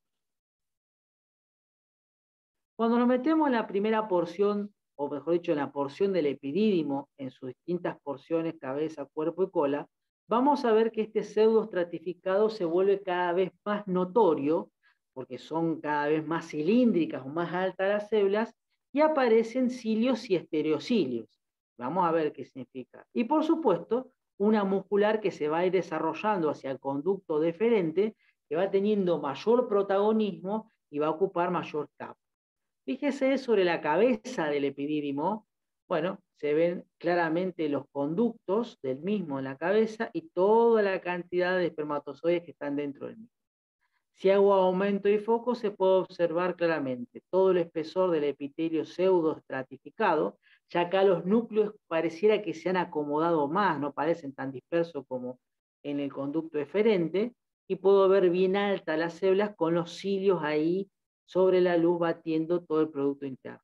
Cuando nos metemos en la primera porción, o mejor dicho, en la porción del epidídimo, en sus distintas porciones, cabeza, cuerpo y cola, vamos a ver que este pseudoestratificado se vuelve cada vez más notorio, porque son cada vez más cilíndricas o más altas las células, y aparecen cilios y estereocilios. Vamos a ver qué significa. Y por supuesto, una muscular que se va a ir desarrollando hacia el conducto deferente, que va teniendo mayor protagonismo y va a ocupar mayor capa. Fíjese sobre la cabeza del epidídimo, bueno, se ven claramente los conductos del mismo en la cabeza y toda la cantidad de espermatozoides que están dentro del mismo. Si hago aumento y foco, se puede observar claramente todo el espesor del epitelio pseudoestratificado, ya acá los núcleos pareciera que se han acomodado más, no parecen tan dispersos como en el conducto eferente, y puedo ver bien altas las células con los cilios ahí sobre la luz batiendo todo el producto interno.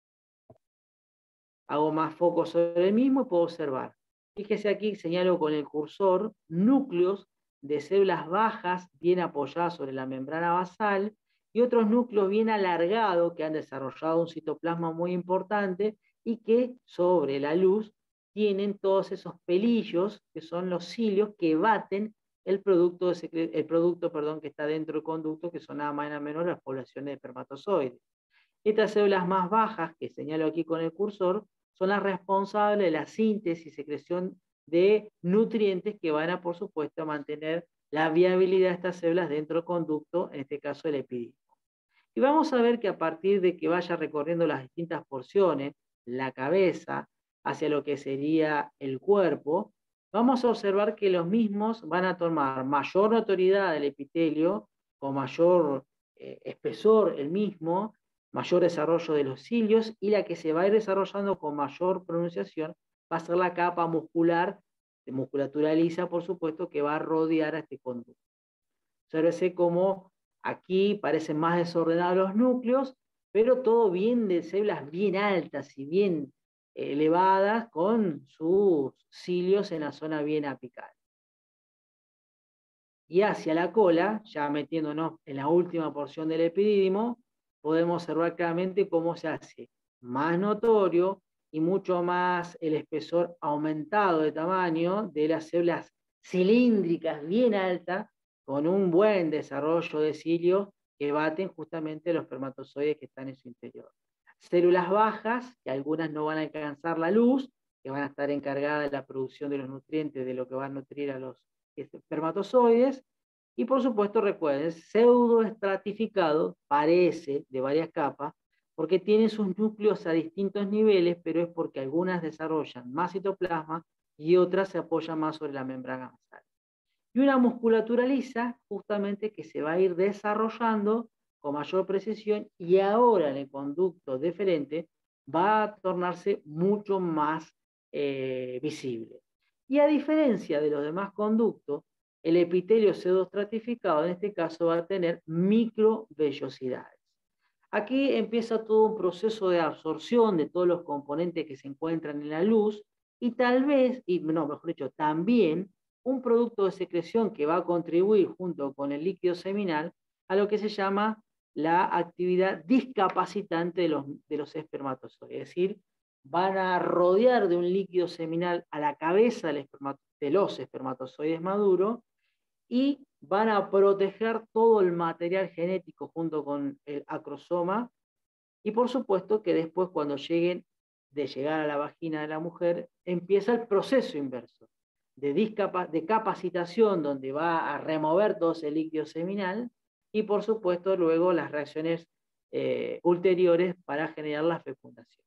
Hago más foco sobre el mismo y puedo observar. Fíjese aquí, señalo con el cursor, núcleos de células bajas bien apoyadas sobre la membrana basal y otros núcleos bien alargados que han desarrollado un citoplasma muy importante y que sobre la luz tienen todos esos pelillos que son los cilios que baten el producto, de el producto perdón, que está dentro del conducto, que son nada más y nada menos las poblaciones de espermatozoides. Estas células más bajas, que señalo aquí con el cursor, son las responsables de la síntesis y secreción de nutrientes que van a, por supuesto, a mantener la viabilidad de estas células dentro del conducto, en este caso el epidídimo. Y vamos a ver que a partir de que vaya recorriendo las distintas porciones, la cabeza, hacia lo que sería el cuerpo, vamos a observar que los mismos van a tomar mayor notoriedad del epitelio, con mayor eh, espesor el mismo, mayor desarrollo de los cilios, y la que se va a ir desarrollando con mayor pronunciación va a ser la capa muscular, de musculatura lisa, por supuesto, que va a rodear a este conducto. Obsérvese cómo aquí parecen más desordenados los núcleos, pero todo bien de células bien altas y bien elevadas con sus cilios en la zona bien apical. Y hacia la cola, ya metiéndonos en la última porción del epidídimo, podemos observar claramente cómo se hace más notorio y mucho más el espesor aumentado de tamaño de las células cilíndricas bien altas, con un buen desarrollo de cilios que baten justamente los espermatozoides que están en su interior. Células bajas, que algunas no van a alcanzar la luz, que van a estar encargadas de la producción de los nutrientes de lo que va a nutrir a los espermatozoides, y por supuesto recuerden, pseudoestratificado, parece de varias capas, porque tiene sus núcleos a distintos niveles, pero es porque algunas desarrollan más citoplasma y otras se apoyan más sobre la membrana basal. Y una musculatura lisa, justamente que se va a ir desarrollando con mayor precisión, y ahora en el conducto deferente va a tornarse mucho más eh, visible. Y a diferencia de los demás conductos, el epitelio pseudoestratificado en este caso va a tener microvellosidades. Aquí empieza todo un proceso de absorción de todos los componentes que se encuentran en la luz, y tal vez, y no, mejor dicho, también un producto de secreción que va a contribuir junto con el líquido seminal a lo que se llama la actividad discapacitante de los, de los espermatozoides. Es decir, van a rodear de un líquido seminal a la cabeza del espermato, de los espermatozoides maduros, y van a proteger todo el material genético junto con el acrosoma, y por supuesto que después, cuando lleguen de llegar a la vagina de la mujer, empieza el proceso inverso de, de capacitación, donde va a remover todo ese líquido seminal, y por supuesto luego las reacciones eh, ulteriores para generar la fecundación.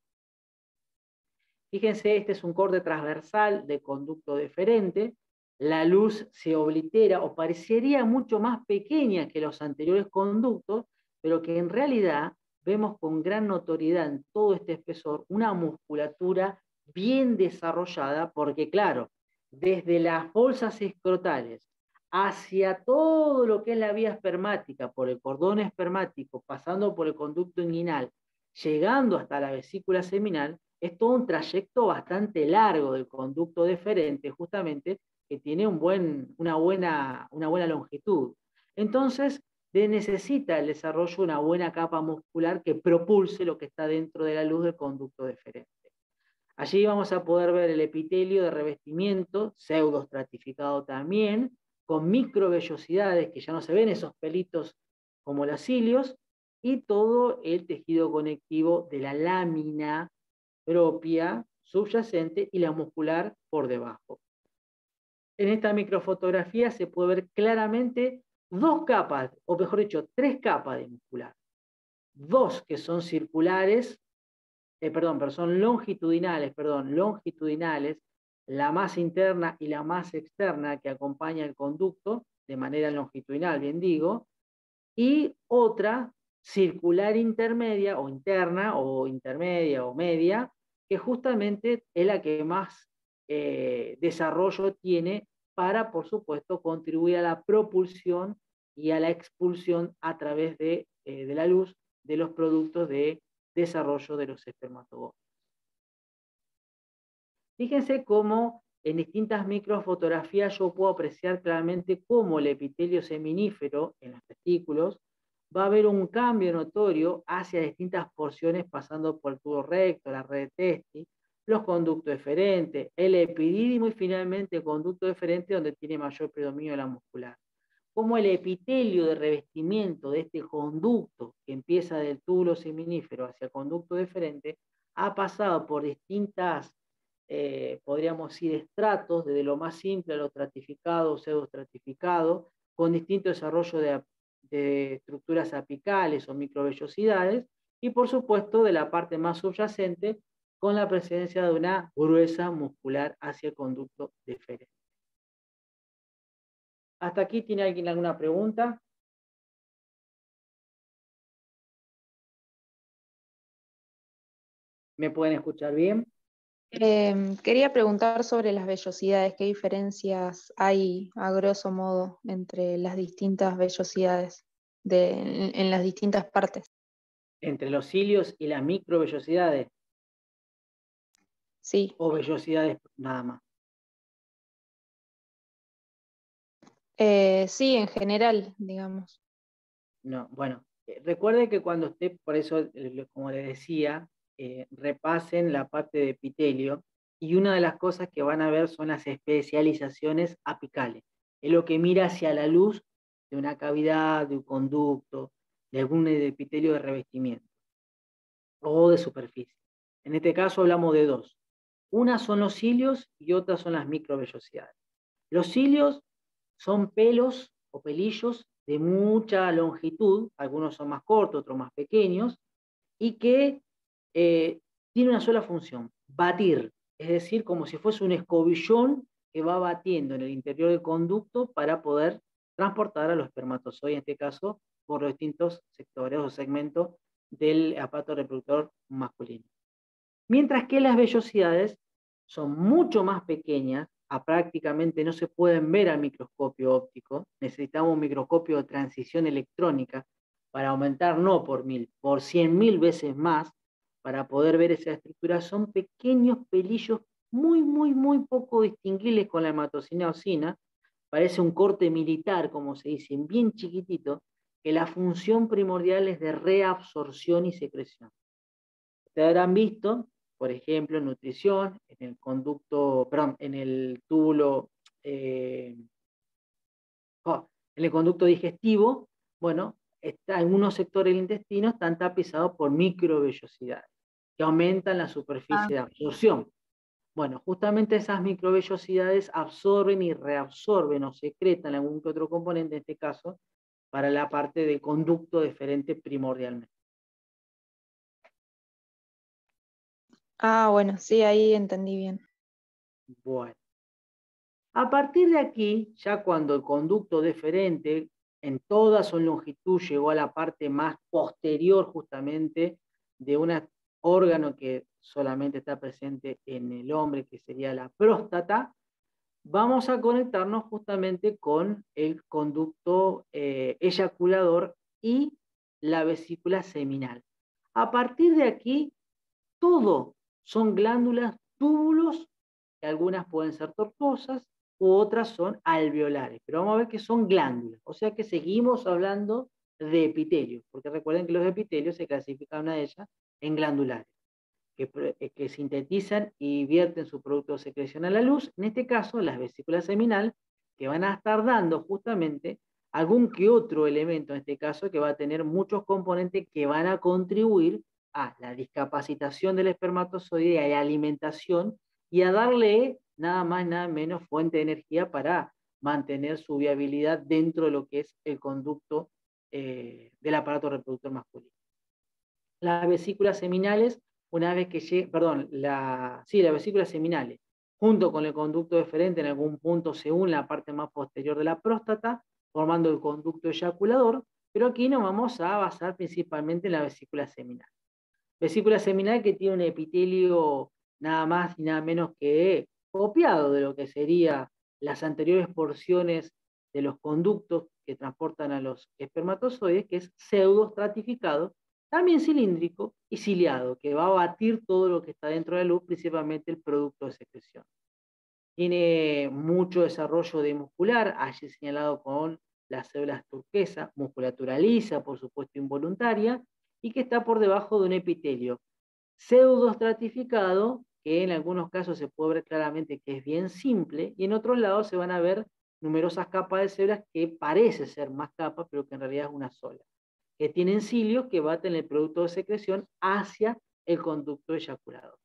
Fíjense, este es un corte transversal de conducto deferente. La luz se oblitera o parecería mucho más pequeña que los anteriores conductos, pero que en realidad vemos con gran notoriedad en todo este espesor una musculatura bien desarrollada, porque claro, desde las bolsas escrotales hacia todo lo que es la vía espermática, por el cordón espermático, pasando por el conducto inguinal, llegando hasta la vesícula seminal, es todo un trayecto bastante largo del conducto deferente, justamente, que tiene un buen, una, buena, una buena longitud. Entonces, necesita el desarrollo de una buena capa muscular que propulse lo que está dentro de la luz del conducto deferente. Allí vamos a poder ver el epitelio de revestimiento, pseudoestratificado también, con microvellosidades, que ya no se ven esos pelitos como los cilios, y todo el tejido conectivo de la lámina propia, subyacente, y la muscular por debajo. En esta microfotografía se puede ver claramente dos capas, o mejor dicho, tres capas de muscular. Dos que son circulares, eh, perdón, pero son longitudinales, perdón, longitudinales, la más interna y la más externa que acompaña el conducto, de manera longitudinal, bien digo, y otra circular intermedia, o interna, o intermedia, o media, que justamente es la que más eh, desarrollo tiene para, por supuesto, contribuir a la propulsión y a la expulsión a través de, eh, de la luz de los productos de desarrollo de los espermatogonios. Fíjense cómo en distintas microfotografías yo puedo apreciar claramente cómo el epitelio seminífero en los testículos va a haber un cambio notorio hacia distintas porciones pasando por el tubo recto, la red de Testi, los conductos deferentes, el epidídimo y finalmente el conducto deferente donde tiene mayor predominio de la muscular. Como el epitelio de revestimiento de este conducto que empieza del túbulo seminífero hacia el conducto deferente ha pasado por distintas, eh, podríamos decir, estratos, desde lo más simple a lo estratificado o pseudoestratificado, con distinto desarrollo de, de estructuras apicales o microvellosidades, y por supuesto de la parte más subyacente, con la presencia de una gruesa muscular hacia el conducto deferente. ¿Hasta aquí tiene alguien alguna pregunta? ¿Me pueden escuchar bien? Eh, quería preguntar sobre las vellosidades, ¿qué diferencias hay a grosso modo entre las distintas vellosidades de, en, en las distintas partes? Entre los cilios y las microvellosidades. Sí. ¿O vellosidades nada más? Eh, sí, en general, digamos. No, bueno, eh, recuerde que cuando usted, por eso, eh, como le decía, eh, repasen la parte de epitelio, y una de las cosas que van a ver son las especializaciones apicales. Es lo que mira hacia la luz de una cavidad, de un conducto, de algún epitelio de revestimiento o de superficie. En este caso hablamos de dos. Una son los cilios y otras son las microvellosidades. Los cilios son pelos o pelillos de mucha longitud, algunos son más cortos, otros más pequeños, y que eh, tiene una sola función, batir, es decir, como si fuese un escobillón que va batiendo en el interior del conducto para poder transportar a los espermatozoides, en este caso, por los distintos sectores o segmentos del aparato reproductor masculino. Mientras que las vellosidades son mucho más pequeñas, a prácticamente no se pueden ver al microscopio óptico, necesitamos un microscopio de transición electrónica para aumentar no por mil, por cien mil veces más, para poder ver esa estructura. Son pequeños pelillos muy, muy, muy poco distinguibles con la hematocina eosina, parece un corte militar, como se dice, bien chiquitito, que la función primordial es de reabsorción y secreción. Ustedes habrán visto, por ejemplo, en nutrición, en el conducto, perdón, en el túbulo, eh, oh, en el conducto digestivo, bueno, está, algunos sectores del intestino están tapizados por microvellosidades, que aumentan la superficie ah. de absorción. Bueno, justamente esas microvellosidades absorben y reabsorben o secretan algún que otro componente, en este caso, para la parte del conducto deferente primordialmente. Ah, bueno, sí, ahí entendí bien. Bueno. A partir de aquí, ya cuando el conducto deferente en toda su longitud llegó a la parte más posterior justamente de un órgano que solamente está presente en el hombre, que sería la próstata, vamos a conectarnos justamente con el conducto eh, eyaculador y la vesícula seminal. A partir de aquí, todo son glándulas, túbulos, que algunas pueden ser tortuosas, u otras son alveolares, pero vamos a ver que son glándulas, o sea que seguimos hablando de epitelios, porque recuerden que los epitelios se clasifican una de ellas en glandulares, que, que sintetizan y vierten su producto de secreción a la luz, en este caso las vesículas seminal, que van a estar dando justamente algún que otro elemento, en este caso, que va a tener muchos componentes que van a contribuir a la discapacitación del espermatozoide, a la alimentación y a darle nada más, nada menos fuente de energía para mantener su viabilidad dentro de lo que es el conducto eh, del aparato reproductor masculino. Las vesículas seminales, una vez que llegue, perdón, la, sí, las vesículas seminales, junto con el conducto deferente en algún punto se une la parte más posterior de la próstata, formando el conducto eyaculador, pero aquí nos vamos a basar principalmente en la vesícula seminal. Vesícula seminal que tiene un epitelio nada más y nada menos que copiado de lo que serían las anteriores porciones de los conductos que transportan a los espermatozoides, que es pseudoestratificado, también cilíndrico y ciliado, que va a batir todo lo que está dentro de la luz, principalmente el producto de secreción. Tiene mucho desarrollo de muscular, allí señalado con las células turquesa, musculatura lisa, por supuesto involuntaria, y que está por debajo de un epitelio pseudoestratificado, que en algunos casos se puede ver claramente que es bien simple, y en otros lados se van a ver numerosas capas de células que parece ser más capas, pero que en realidad es una sola, que tienen cilios que baten el producto de secreción hacia el conducto eyaculador.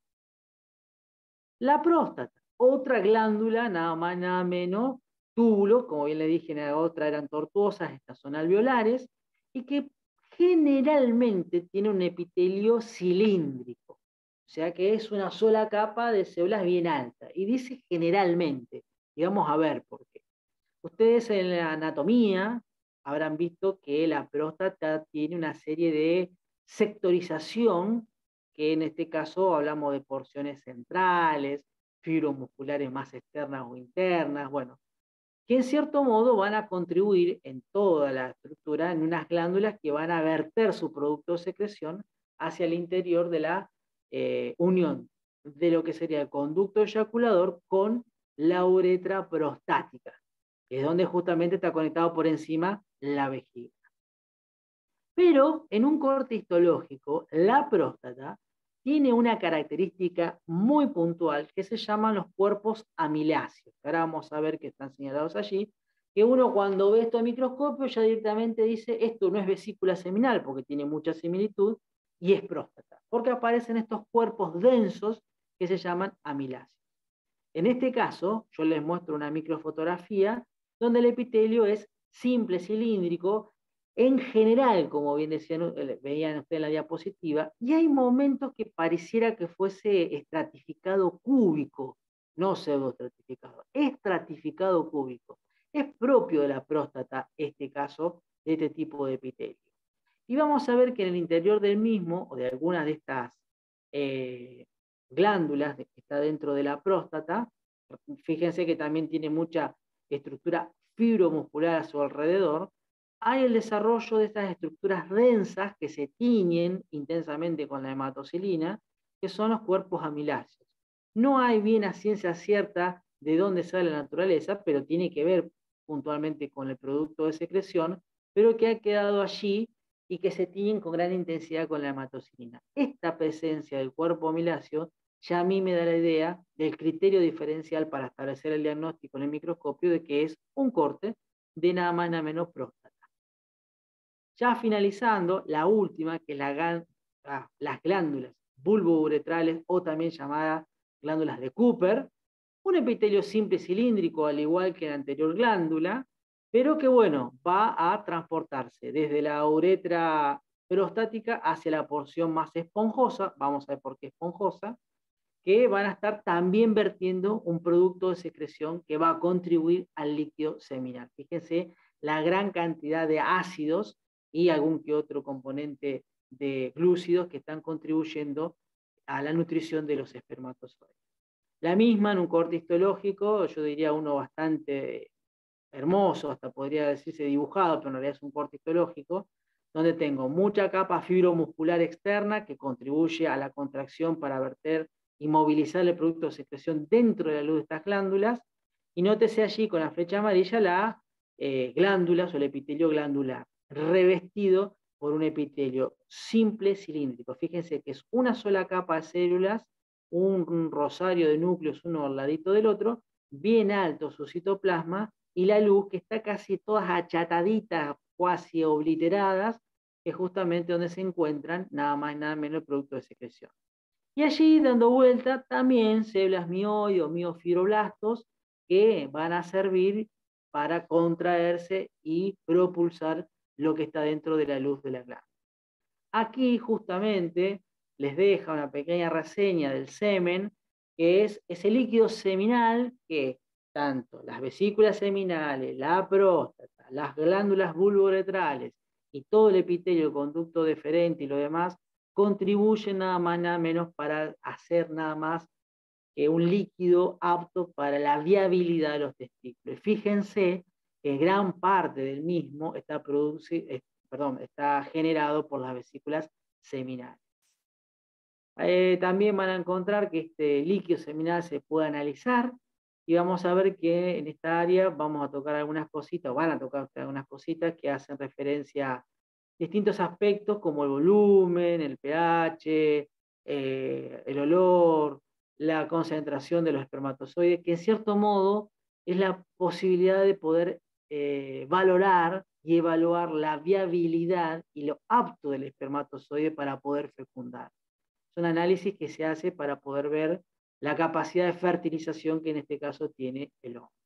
La próstata, otra glándula, nada más, nada menos, túbulos, como bien le dije, en la otra eran tortuosas, estas son alveolares, y que generalmente tiene un epitelio cilíndrico, o sea que es una sola capa de células bien alta, y dice generalmente, y vamos a ver por qué. Ustedes en la anatomía habrán visto que la próstata tiene una serie de sectorización, que en este caso hablamos de porciones centrales, fibromusculares más externas o internas, bueno, que en cierto modo van a contribuir en toda la estructura en unas glándulas que van a verter su producto de secreción hacia el interior de la eh, unión de lo que sería el conducto eyaculador con la uretra prostática, que es donde justamente está conectado por encima la vejiga. Pero en un corte histológico, la próstata tiene una característica muy puntual que se llaman los cuerpos amiláceos. Ahora vamos a ver que están señalados allí, que uno cuando ve esto al microscopio ya directamente dice, esto no es vesícula seminal porque tiene mucha similitud, y es próstata, porque aparecen estos cuerpos densos que se llaman amiláceos. En este caso, yo les muestro una microfotografía donde el epitelio es simple, cilíndrico, en general, como bien decían, veían ustedes en la diapositiva, y hay momentos que pareciera que fuese estratificado cúbico, no pseudoestratificado, estratificado cúbico. Es propio de la próstata este caso, de este tipo de epitelio. Y vamos a ver que en el interior del mismo, o de algunas de estas eh, glándulas que está dentro de la próstata, fíjense que también tiene mucha estructura fibromuscular a su alrededor, hay el desarrollo de estas estructuras densas que se tiñen intensamente con la hematocilina, que son los cuerpos amiláceos. No hay bien a ciencia cierta de dónde sale la naturaleza, pero tiene que ver puntualmente con el producto de secreción, pero que ha quedado allí y que se tiñen con gran intensidad con la hematocilina. Esta presencia del cuerpo amiláceo ya a mí me da la idea del criterio diferencial para establecer el diagnóstico en el microscopio de que es un corte de nada más nada menos próstata. Ya finalizando, la última, que es la, ah, las glándulas bulbouretrales, o también llamadas glándulas de Cooper, un epitelio simple cilíndrico, al igual que la anterior glándula, pero que bueno, va a transportarse desde la uretra prostática hacia la porción más esponjosa, vamos a ver por qué esponjosa, que van a estar también vertiendo un producto de secreción que va a contribuir al líquido seminal. Fíjense la gran cantidad de ácidos y algún que otro componente de glúcidos que están contribuyendo a la nutrición de los espermatozoides. La misma en un corte histológico, yo diría uno bastante hermoso, hasta podría decirse dibujado, pero en realidad es un corte histológico, donde tengo mucha capa fibromuscular externa que contribuye a la contracción para verter y movilizar el producto de secreción dentro de la luz de estas glándulas, y nótese allí con la flecha amarilla la eh, glándulas o el epitelio glandular, revestido por un epitelio simple cilíndrico. Fíjense que es una sola capa de células, un, un rosario de núcleos uno al ladito del otro, bien alto su citoplasma, y la luz que está casi todas achataditas, cuasi obliteradas, que es justamente donde se encuentran nada más y nada menos el producto de secreción. Y allí, dando vuelta, también células mioide o miofibroblastos que van a servir para contraerse y propulsar lo que está dentro de la luz de la glándula. Aquí justamente les deja una pequeña reseña del semen, que es ese líquido seminal que tanto las vesículas seminales, la próstata, las glándulas vulvoretrales y todo el epitelio, el conducto deferente y lo demás, contribuyen nada más nada menos para hacer nada más que un líquido apto para la viabilidad de los testículos. Fíjense que gran parte del mismo está, producido, perdón, está generado por las vesículas seminales. Eh, también van a encontrar que este líquido seminal se puede analizar, y vamos a ver que en esta área vamos a tocar algunas cositas, van a tocar algunas cositas que hacen referencia a distintos aspectos como el volumen, el pH, eh, el olor, la concentración de los espermatozoides, que en cierto modo es la posibilidad de poder eh, valorar y evaluar la viabilidad y lo apto del espermatozoide para poder fecundar. Es un análisis que se hace para poder ver la capacidad de fertilización que en este caso tiene el hombre.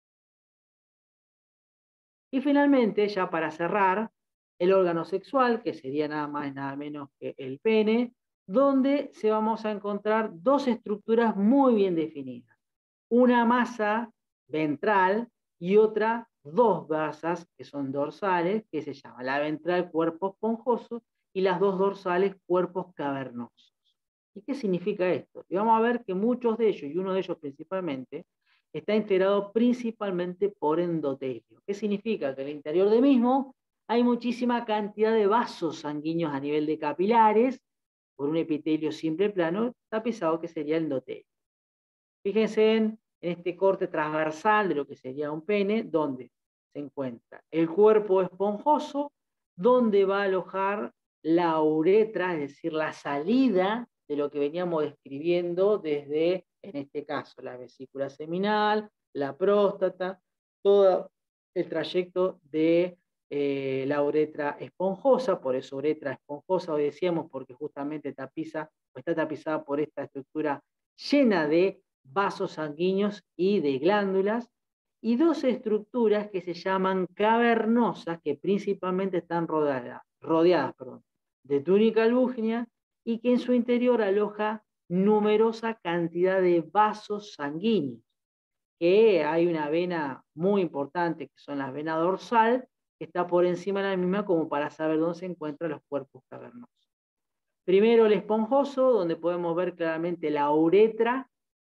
Y finalmente, ya para cerrar, el órgano sexual, que sería nada más y nada menos que el pene, donde se vamos a encontrar dos estructuras muy bien definidas. Una masa ventral y otra, dos basas que son dorsales, que se llama la ventral cuerpo esponjoso y las dos dorsales cuerpos cavernosos. ¿Y qué significa esto? Y vamos a ver que muchos de ellos, y uno de ellos principalmente, está integrado principalmente por endotelio. ¿Qué significa? Que en el interior del mismo hay muchísima cantidad de vasos sanguíneos a nivel de capilares, por un epitelio simple plano, tapizado que sería el endotelio. Fíjense en, en este corte transversal de lo que sería un pene, donde se encuentra el cuerpo esponjoso, donde va a alojar la uretra, es decir, la salida de lo que veníamos describiendo desde, en este caso, la vesícula seminal, la próstata, todo el trayecto de eh, la uretra esponjosa, por eso uretra esponjosa, hoy decíamos, porque justamente tapiza, o está tapizada por esta estructura llena de vasos sanguíneos y de glándulas, y dos estructuras que se llaman cavernosas, que principalmente están rodeadas, rodeadas perdón, de túnica albuginea, y que en su interior aloja numerosa cantidad de vasos sanguíneos, que hay una vena muy importante, que son las venas dorsal, que está por encima de la misma como para saber dónde se encuentran los cuerpos cavernosos. Primero el esponjoso, donde podemos ver claramente la uretra,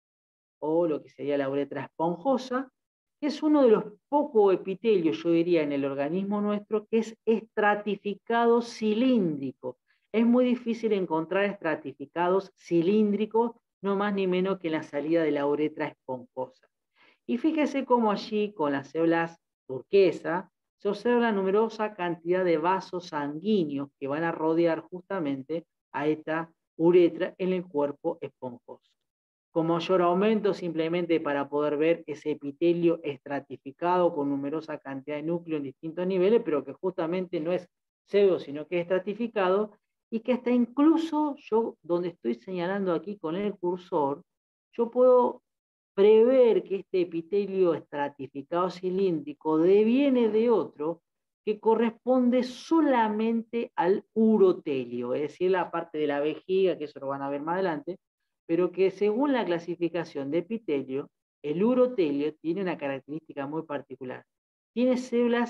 o lo que sería la uretra esponjosa, que es uno de los pocos epitelios, yo diría, en el organismo nuestro, que es estratificado cilíndrico. Es muy difícil encontrar estratificados cilíndricos, no más ni menos que en la salida de la uretra esponjosa. Y fíjese cómo allí, con las células turquesa, se observa la numerosa cantidad de vasos sanguíneos que van a rodear justamente a esta uretra en el cuerpo esponjoso. Con mayor aumento, simplemente para poder ver ese epitelio estratificado con numerosa cantidad de núcleos en distintos niveles, pero que justamente no es pseudo, sino que es estratificado, y que hasta incluso yo, donde estoy señalando aquí con el cursor, yo puedo prever que este epitelio estratificado cilíndrico deviene de otro que corresponde solamente al urotelio, es decir, la parte de la vejiga, que eso lo van a ver más adelante, pero que según la clasificación de epitelio, el urotelio tiene una característica muy particular. Tiene células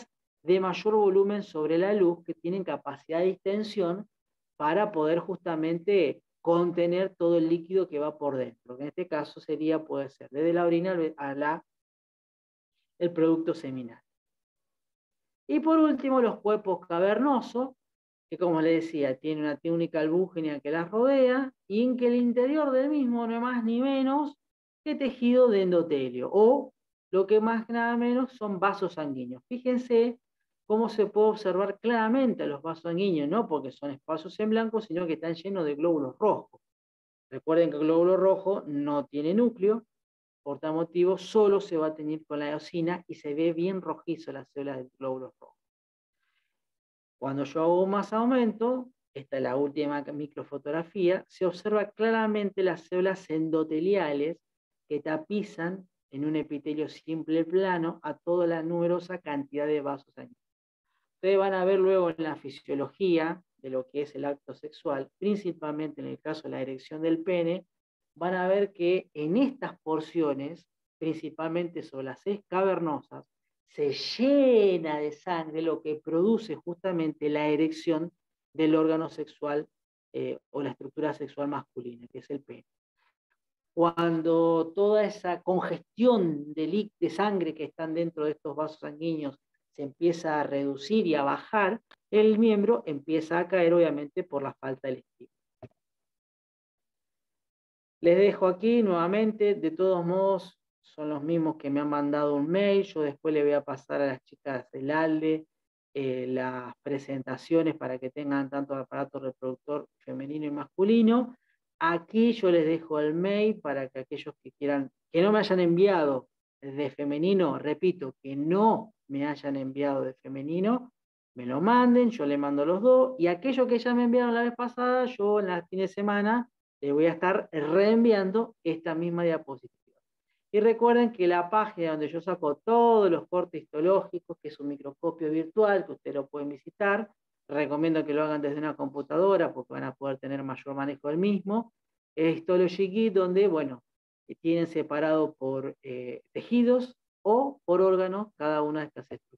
de mayor volumen sobre la luz, que tienen capacidad de distensión para poder justamente contener todo el líquido que va por dentro, que en este caso sería, puede ser desde la orina a la, el producto seminal. Y por último, los cuerpos cavernosos, que como les decía, tiene una túnica albúgena que las rodea, y en que el interior del mismo no es más ni menos que tejido de endotelio, o lo que más nada menos son vasos sanguíneos. Fíjense cómo se puede observar claramente los vasos sanguíneos, no porque son espacios en blanco, sino que están llenos de glóbulos rojos. Recuerden que el glóbulo rojo no tiene núcleo, por tal motivo solo se va a teñir con la eosina y se ve bien rojizo las células del glóbulo rojo. Cuando yo hago más aumento, esta es la última microfotografía, se observa claramente las células endoteliales que tapizan en un epitelio simple plano a toda la numerosa cantidad de vasos sanguíneos. Ustedes van a ver luego en la fisiología de lo que es el acto sexual, principalmente en el caso de la erección del pene, van a ver que en estas porciones, principalmente sobre las seis cavernosas, se llena de sangre, lo que produce justamente la erección del órgano sexual eh, o la estructura sexual masculina, que es el pene. Cuando toda esa congestión de, de sangre que están dentro de estos vasos sanguíneos se empieza a reducir y a bajar, el miembro empieza a caer, obviamente, por la falta de estímulo. Les dejo aquí nuevamente, de todos modos, son los mismos que me han mandado un mail, yo después le voy a pasar a las chicas del ALDE eh, las presentaciones para que tengan tanto el aparato reproductor femenino y masculino. Aquí yo les dejo el mail para que aquellos que quieran, que no me hayan enviado de femenino, repito, que no me hayan enviado de femenino, me lo manden, yo le mando los dos, y aquellos que ya me enviaron la vez pasada, yo en la fin de semana les voy a estar reenviando esta misma diapositiva. Y recuerden que la página donde yo saco todos los cortes histológicos, que es un microscopio virtual, que ustedes lo pueden visitar, recomiendo que lo hagan desde una computadora porque van a poder tener mayor manejo del mismo, es Histology Kit, donde, bueno, tienen separado por eh, tejidos o por órganos cada una de estas estructuras.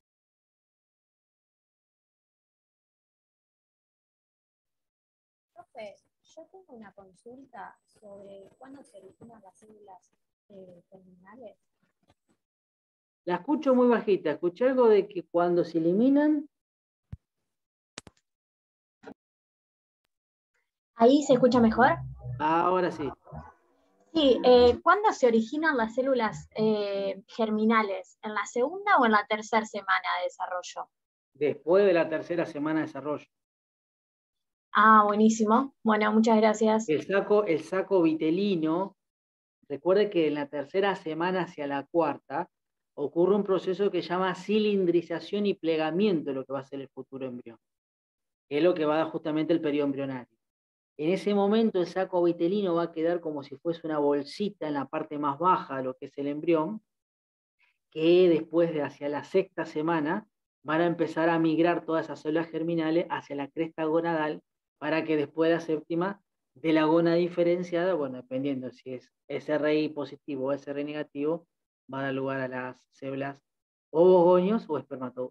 Profe, yo tengo una consulta sobre cuándo se originan las células eh, terminales. La escucho muy bajita, escuché algo de que cuando se eliminan... ¿Ahí se escucha mejor? Ahora sí. Sí, eh, ¿cuándo se originan las células eh, germinales? ¿En la segunda o en la tercera semana de desarrollo? Después de la tercera semana de desarrollo. Ah, buenísimo. Bueno, muchas gracias. El saco, el saco vitelino, recuerde que en la tercera semana hacia la cuarta ocurre un proceso que se llama cilindrización y plegamiento de lo que va a ser el futuro embrión. Es lo que va a dar justamente el periodo embrionario. En ese momento el saco vitelino va a quedar como si fuese una bolsita en la parte más baja de lo que es el embrión, que después de hacia la sexta semana van a empezar a migrar todas esas células germinales hacia la cresta gonadal, para que después de la séptima, de la gónada diferenciada, bueno, dependiendo si es S R I positivo o S R I negativo, va a dar lugar a las células ovogonios o espermatozoides.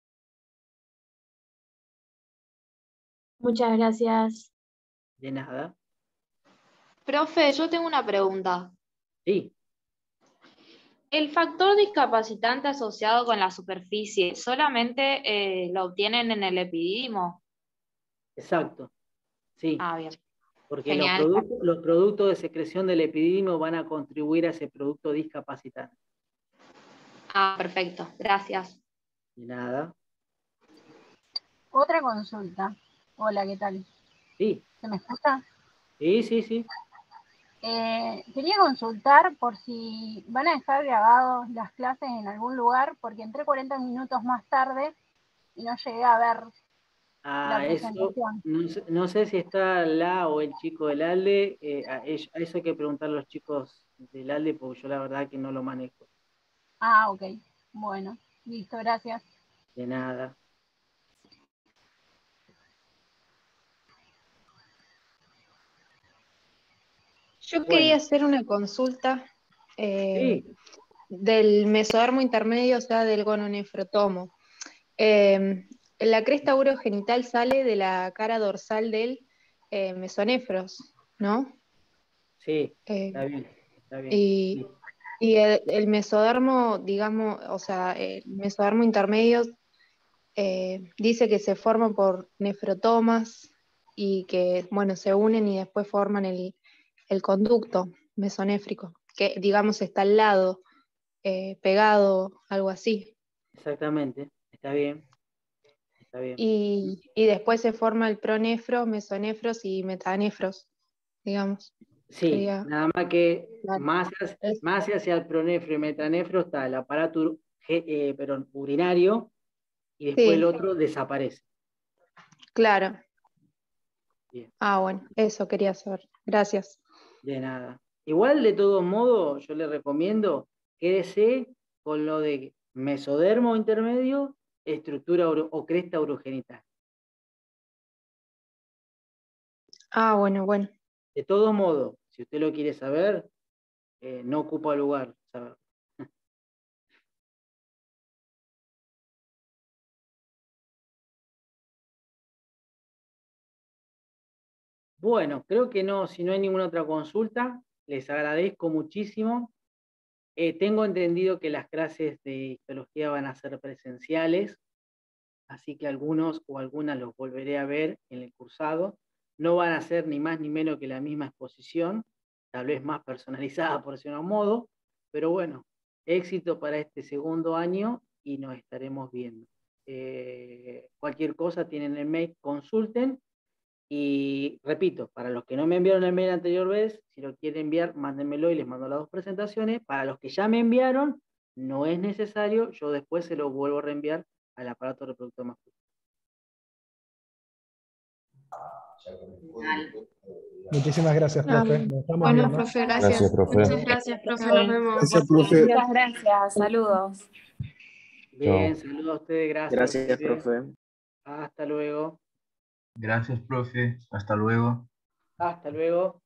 Muchas gracias. De nada. Profe, yo tengo una pregunta. Sí. ¿El factor discapacitante asociado con la superficie solamente eh, lo obtienen en el epididimo? Exacto. Sí. Ah, bien. Porque los Genial. productos, los productos de secreción del epididimo van a contribuir a ese producto discapacitante. Ah, perfecto. Gracias. De nada. Otra consulta. Hola, ¿qué tal? Sí. ¿Se me escucha? Sí, sí, sí. Eh, quería consultar por si van a dejar grabados las clases en algún lugar, porque entré cuarenta minutos más tarde y no llegué a ver la A eso, presentación. no sé, no sé si está la o el chico del ALDE, eh, a, ello- a eso hay que preguntar a los chicos del ALDE, porque yo la verdad que no lo manejo. Ah, ok. Bueno, listo, gracias. De nada. Yo Bueno. quería hacer una consulta eh, Sí. del mesodermo intermedio, o sea, del gononefrotomo. Eh, la cresta urogenital sale de la cara dorsal del eh, mesonefros, ¿no? Sí, Eh, está bien, está bien. y Sí, y el, el mesodermo, digamos, o sea, el mesodermo intermedio eh, dice que se forman por nefrotomas y que, bueno, se unen y después forman el, el conducto mesonéfrico, que digamos está al lado, eh, pegado, algo así. exactamente, está bien, está bien. Y, y después se forma el pronefro, mesonefros y metanefros, digamos. Sí, Quería, nada más que claro. más hacia, Es- más hacia el pronefro y metanefro está el aparato ur- ge- eh, perdón, urinario y después el Sí, otro desaparece. claro. Bien, Ah, bueno, eso quería saber. Gracias. de nada. Igual, de todos modos, yo le recomiendo quédese con lo de mesodermo intermedio, estructura uro- o cresta urogenital. Ah, bueno, bueno. De todos modos, si usted lo quiere saber, eh, no ocupa lugar saber. Bueno, creo que no, si no hay ninguna otra consulta, les agradezco muchísimo. Eh, tengo entendido que las clases de histología van a ser presenciales, así que algunos o algunas los volveré a ver en el cursado. No van a ser ni más ni menos que la misma exposición, tal vez más personalizada por decirlo de un modo, pero bueno, éxito para este segundo año y nos estaremos viendo. Eh, cualquier cosa tienen el mail, consulten. Y repito, para los que no me enviaron el mail la anterior vez, si lo quieren enviar, mándenmelo y les mando las dos presentaciones. Para los que ya me enviaron, no es necesario, yo después se lo vuelvo a reenviar al aparato reproductor masculino. Muchísimas gracias, Ah, profe. Nos estamos bueno, viendo. profe, Gracias, gracias. profe. Muchas gracias, profe. Nos vemos. Gracias, profe. Muchas gracias, saludos. Bien, Chao. saludos a ustedes, gracias. Gracias, profe. profe. Hasta luego. Gracias, profe. Hasta luego. Hasta luego.